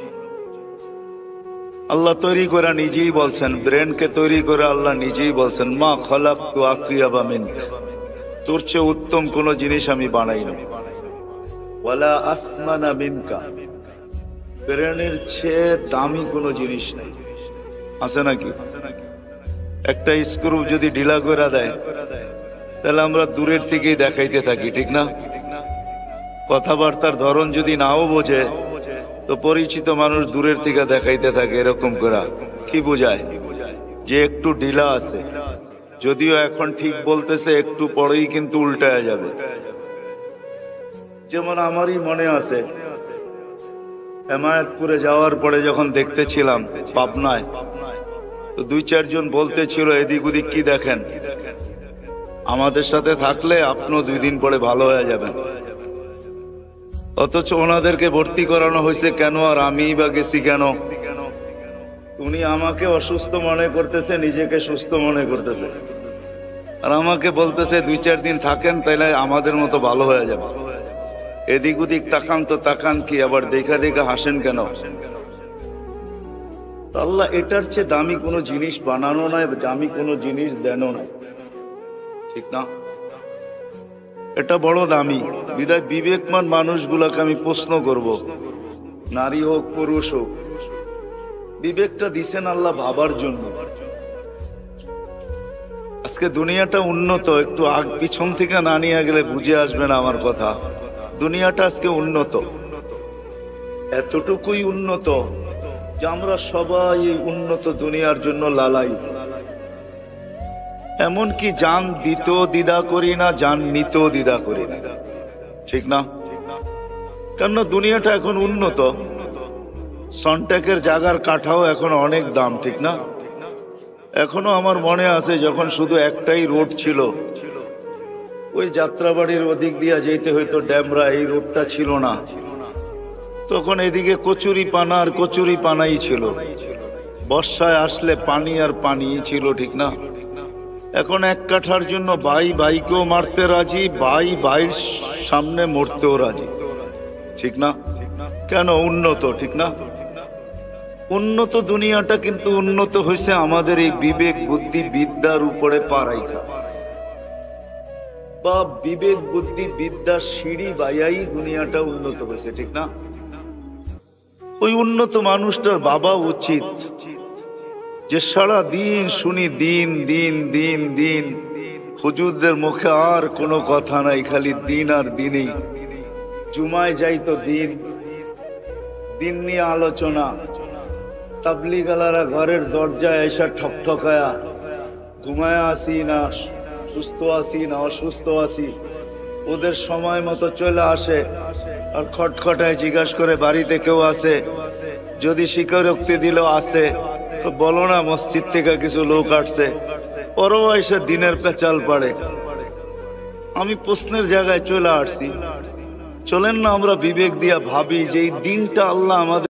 আল্লাহ তৈরি করে নিজেই বলছেন, ব্রেনকে তৈরি করে আল্লাহ নিজেই বলছেন, মা খালাকতু আতইয়াবা মিনক, তোর চেয়ে উত্তম কোন জিনিস আমি বানাইনি, ওয়ালা আসমানা মিনকা, ব্রেনের চেয়ে দামি কোনো জিনিস নেই। আছে নাকি? একটা স্ক্রু যদি ঢিলা করে দেয় তাহলে আমরা দূরের থেকেই দেখাইতে থাকি, ঠিক না? কথাবার্তার ধরন যদি নাও বোঝে তো পরিচিত মানুষ দূরের থেকে দেখাইতে থাকে, এরকম করা কি বোঝায়? যে একটু ঢিলা আছে, যদিও এখন ঠিক বলতেছে, একটু পরেই কিন্তু উল্টায় যাবে। যেমন আমারই মনে আছে, হেমায়তপুরে যাওয়ার পরে যখন দেখতেছিলাম পাবনায়, তো দুই চারজন বলতেছিল এদিক ওদিক কি দেখেন, আমাদের সাথে থাকলে আপনিও দুই দিন পরে ভালো হয়ে যাবেন। অথচ ওনাদেরকে ভর্তি করানো হয়েছে কেন, আর আমি বা গেছি কেন? উনি আমাকে অসুস্থ মনে করতেছে, নিজেকে সুস্থ মনে করতেছে, আর আমাকে বলতেছে দুই চার দিন থাকেন তাইলে আমাদের মতো ভালো হয়ে যাবে। এদিক ওদিক তাকান তো তাকান কি, আবার দেখা দেখা হাসেন কেন? আল্লাহ এটার চেয়ে দামি কোনো জিনিস বানানো নাই, দামি কোনো জিনিস দেন নাই, ঠিক না? এটা বড় দামি। বিদায় বিবেকমান মানুষগুলাকে আমি প্রশ্ন করব, নারী হোক পুরুষ হোক, বিবেকটা দিছেন আল্লাহ ভাবার জন্য। আজকে দুনিয়াটা উন্নত, একটু আগ পিছন থেকে না নিয়ে গেলে বুঝে আসবে না আমার কথা। দুনিয়াটা আজকে উন্নত, এতটুকুই উন্নত যে আমরা সবাই এই উন্নত দুনিয়ার জন্য লালাই। এমনকি জান দিতেও দ্বিধা করি না, জান নিতেও দ্বিধা করি না, ঠিক না? কেন দুনিয়াটা এখন উন্নত, সনটেকের জায়গার কাঠাও এখন অনেক দাম, ঠিক না? এখনো আমার মনে আছে যখন শুধু একটাই রোড ছিল, ওই যাত্রাবাড়ির ওদিক দিয়া যেতে হইতো ড্যামরা, এই রোডটা ছিল না তখন। এদিকে কচুরি পানা আর কচুরি পানাই ছিল, বর্ষায় আসলে পানি আর পানি ছিল, ঠিক না? এখন এক কাঠার জন্য ভাই ভাইকেও মারতে রাজি, ভাই ভাইয়ের সামনে মরতেও রাজি, ঠিক না? কেন? উন্নত, ঠিক না? উন্নত দুনিয়াটা কিন্তু উন্নত হয়েছে আমাদের এই বিবেক বুদ্ধি বিদ্যার উপরে পা রাইখা, বা বিবেক বুদ্ধি বিদ্যার সিঁড়ি বাইয়াই দুনিয়াটা উন্নত হয়েছে, ঠিক না? ওই উন্নত মানুষটার বাবা উচিত যে সারা দিন শুনি দিন দিন দিন দিন, হুজুরদের মুখে আর কোনো কথা নাই, খালি দিন আর দিনই। জুমায় যাইতো দিন, দিন নিয়ে আলোচনা, তাবলিগালারা ঘরের দরজায় এসে ঠকঠকায়া, ঘুমায় আসি না সুস্থ আসি না অসুস্থ আসি, ওদের সময় মতো চলে আসে আর খটখটায় জিজ্ঞাসা করে বাড়িতে কেউ আছে, যদি স্বীকারোক্তি দিল আসে, তো বলো না মসজিদ থেকে কিছু লোক আসছে, ওরাও এসে দিনের পেঁচাল পাড়ে। আমি প্রশ্নের জায়গায় চলে আসছি, চলেন না আমরা বিবেক দিয়া ভাবি যে এই দিনটা আল্লাহ আমাদের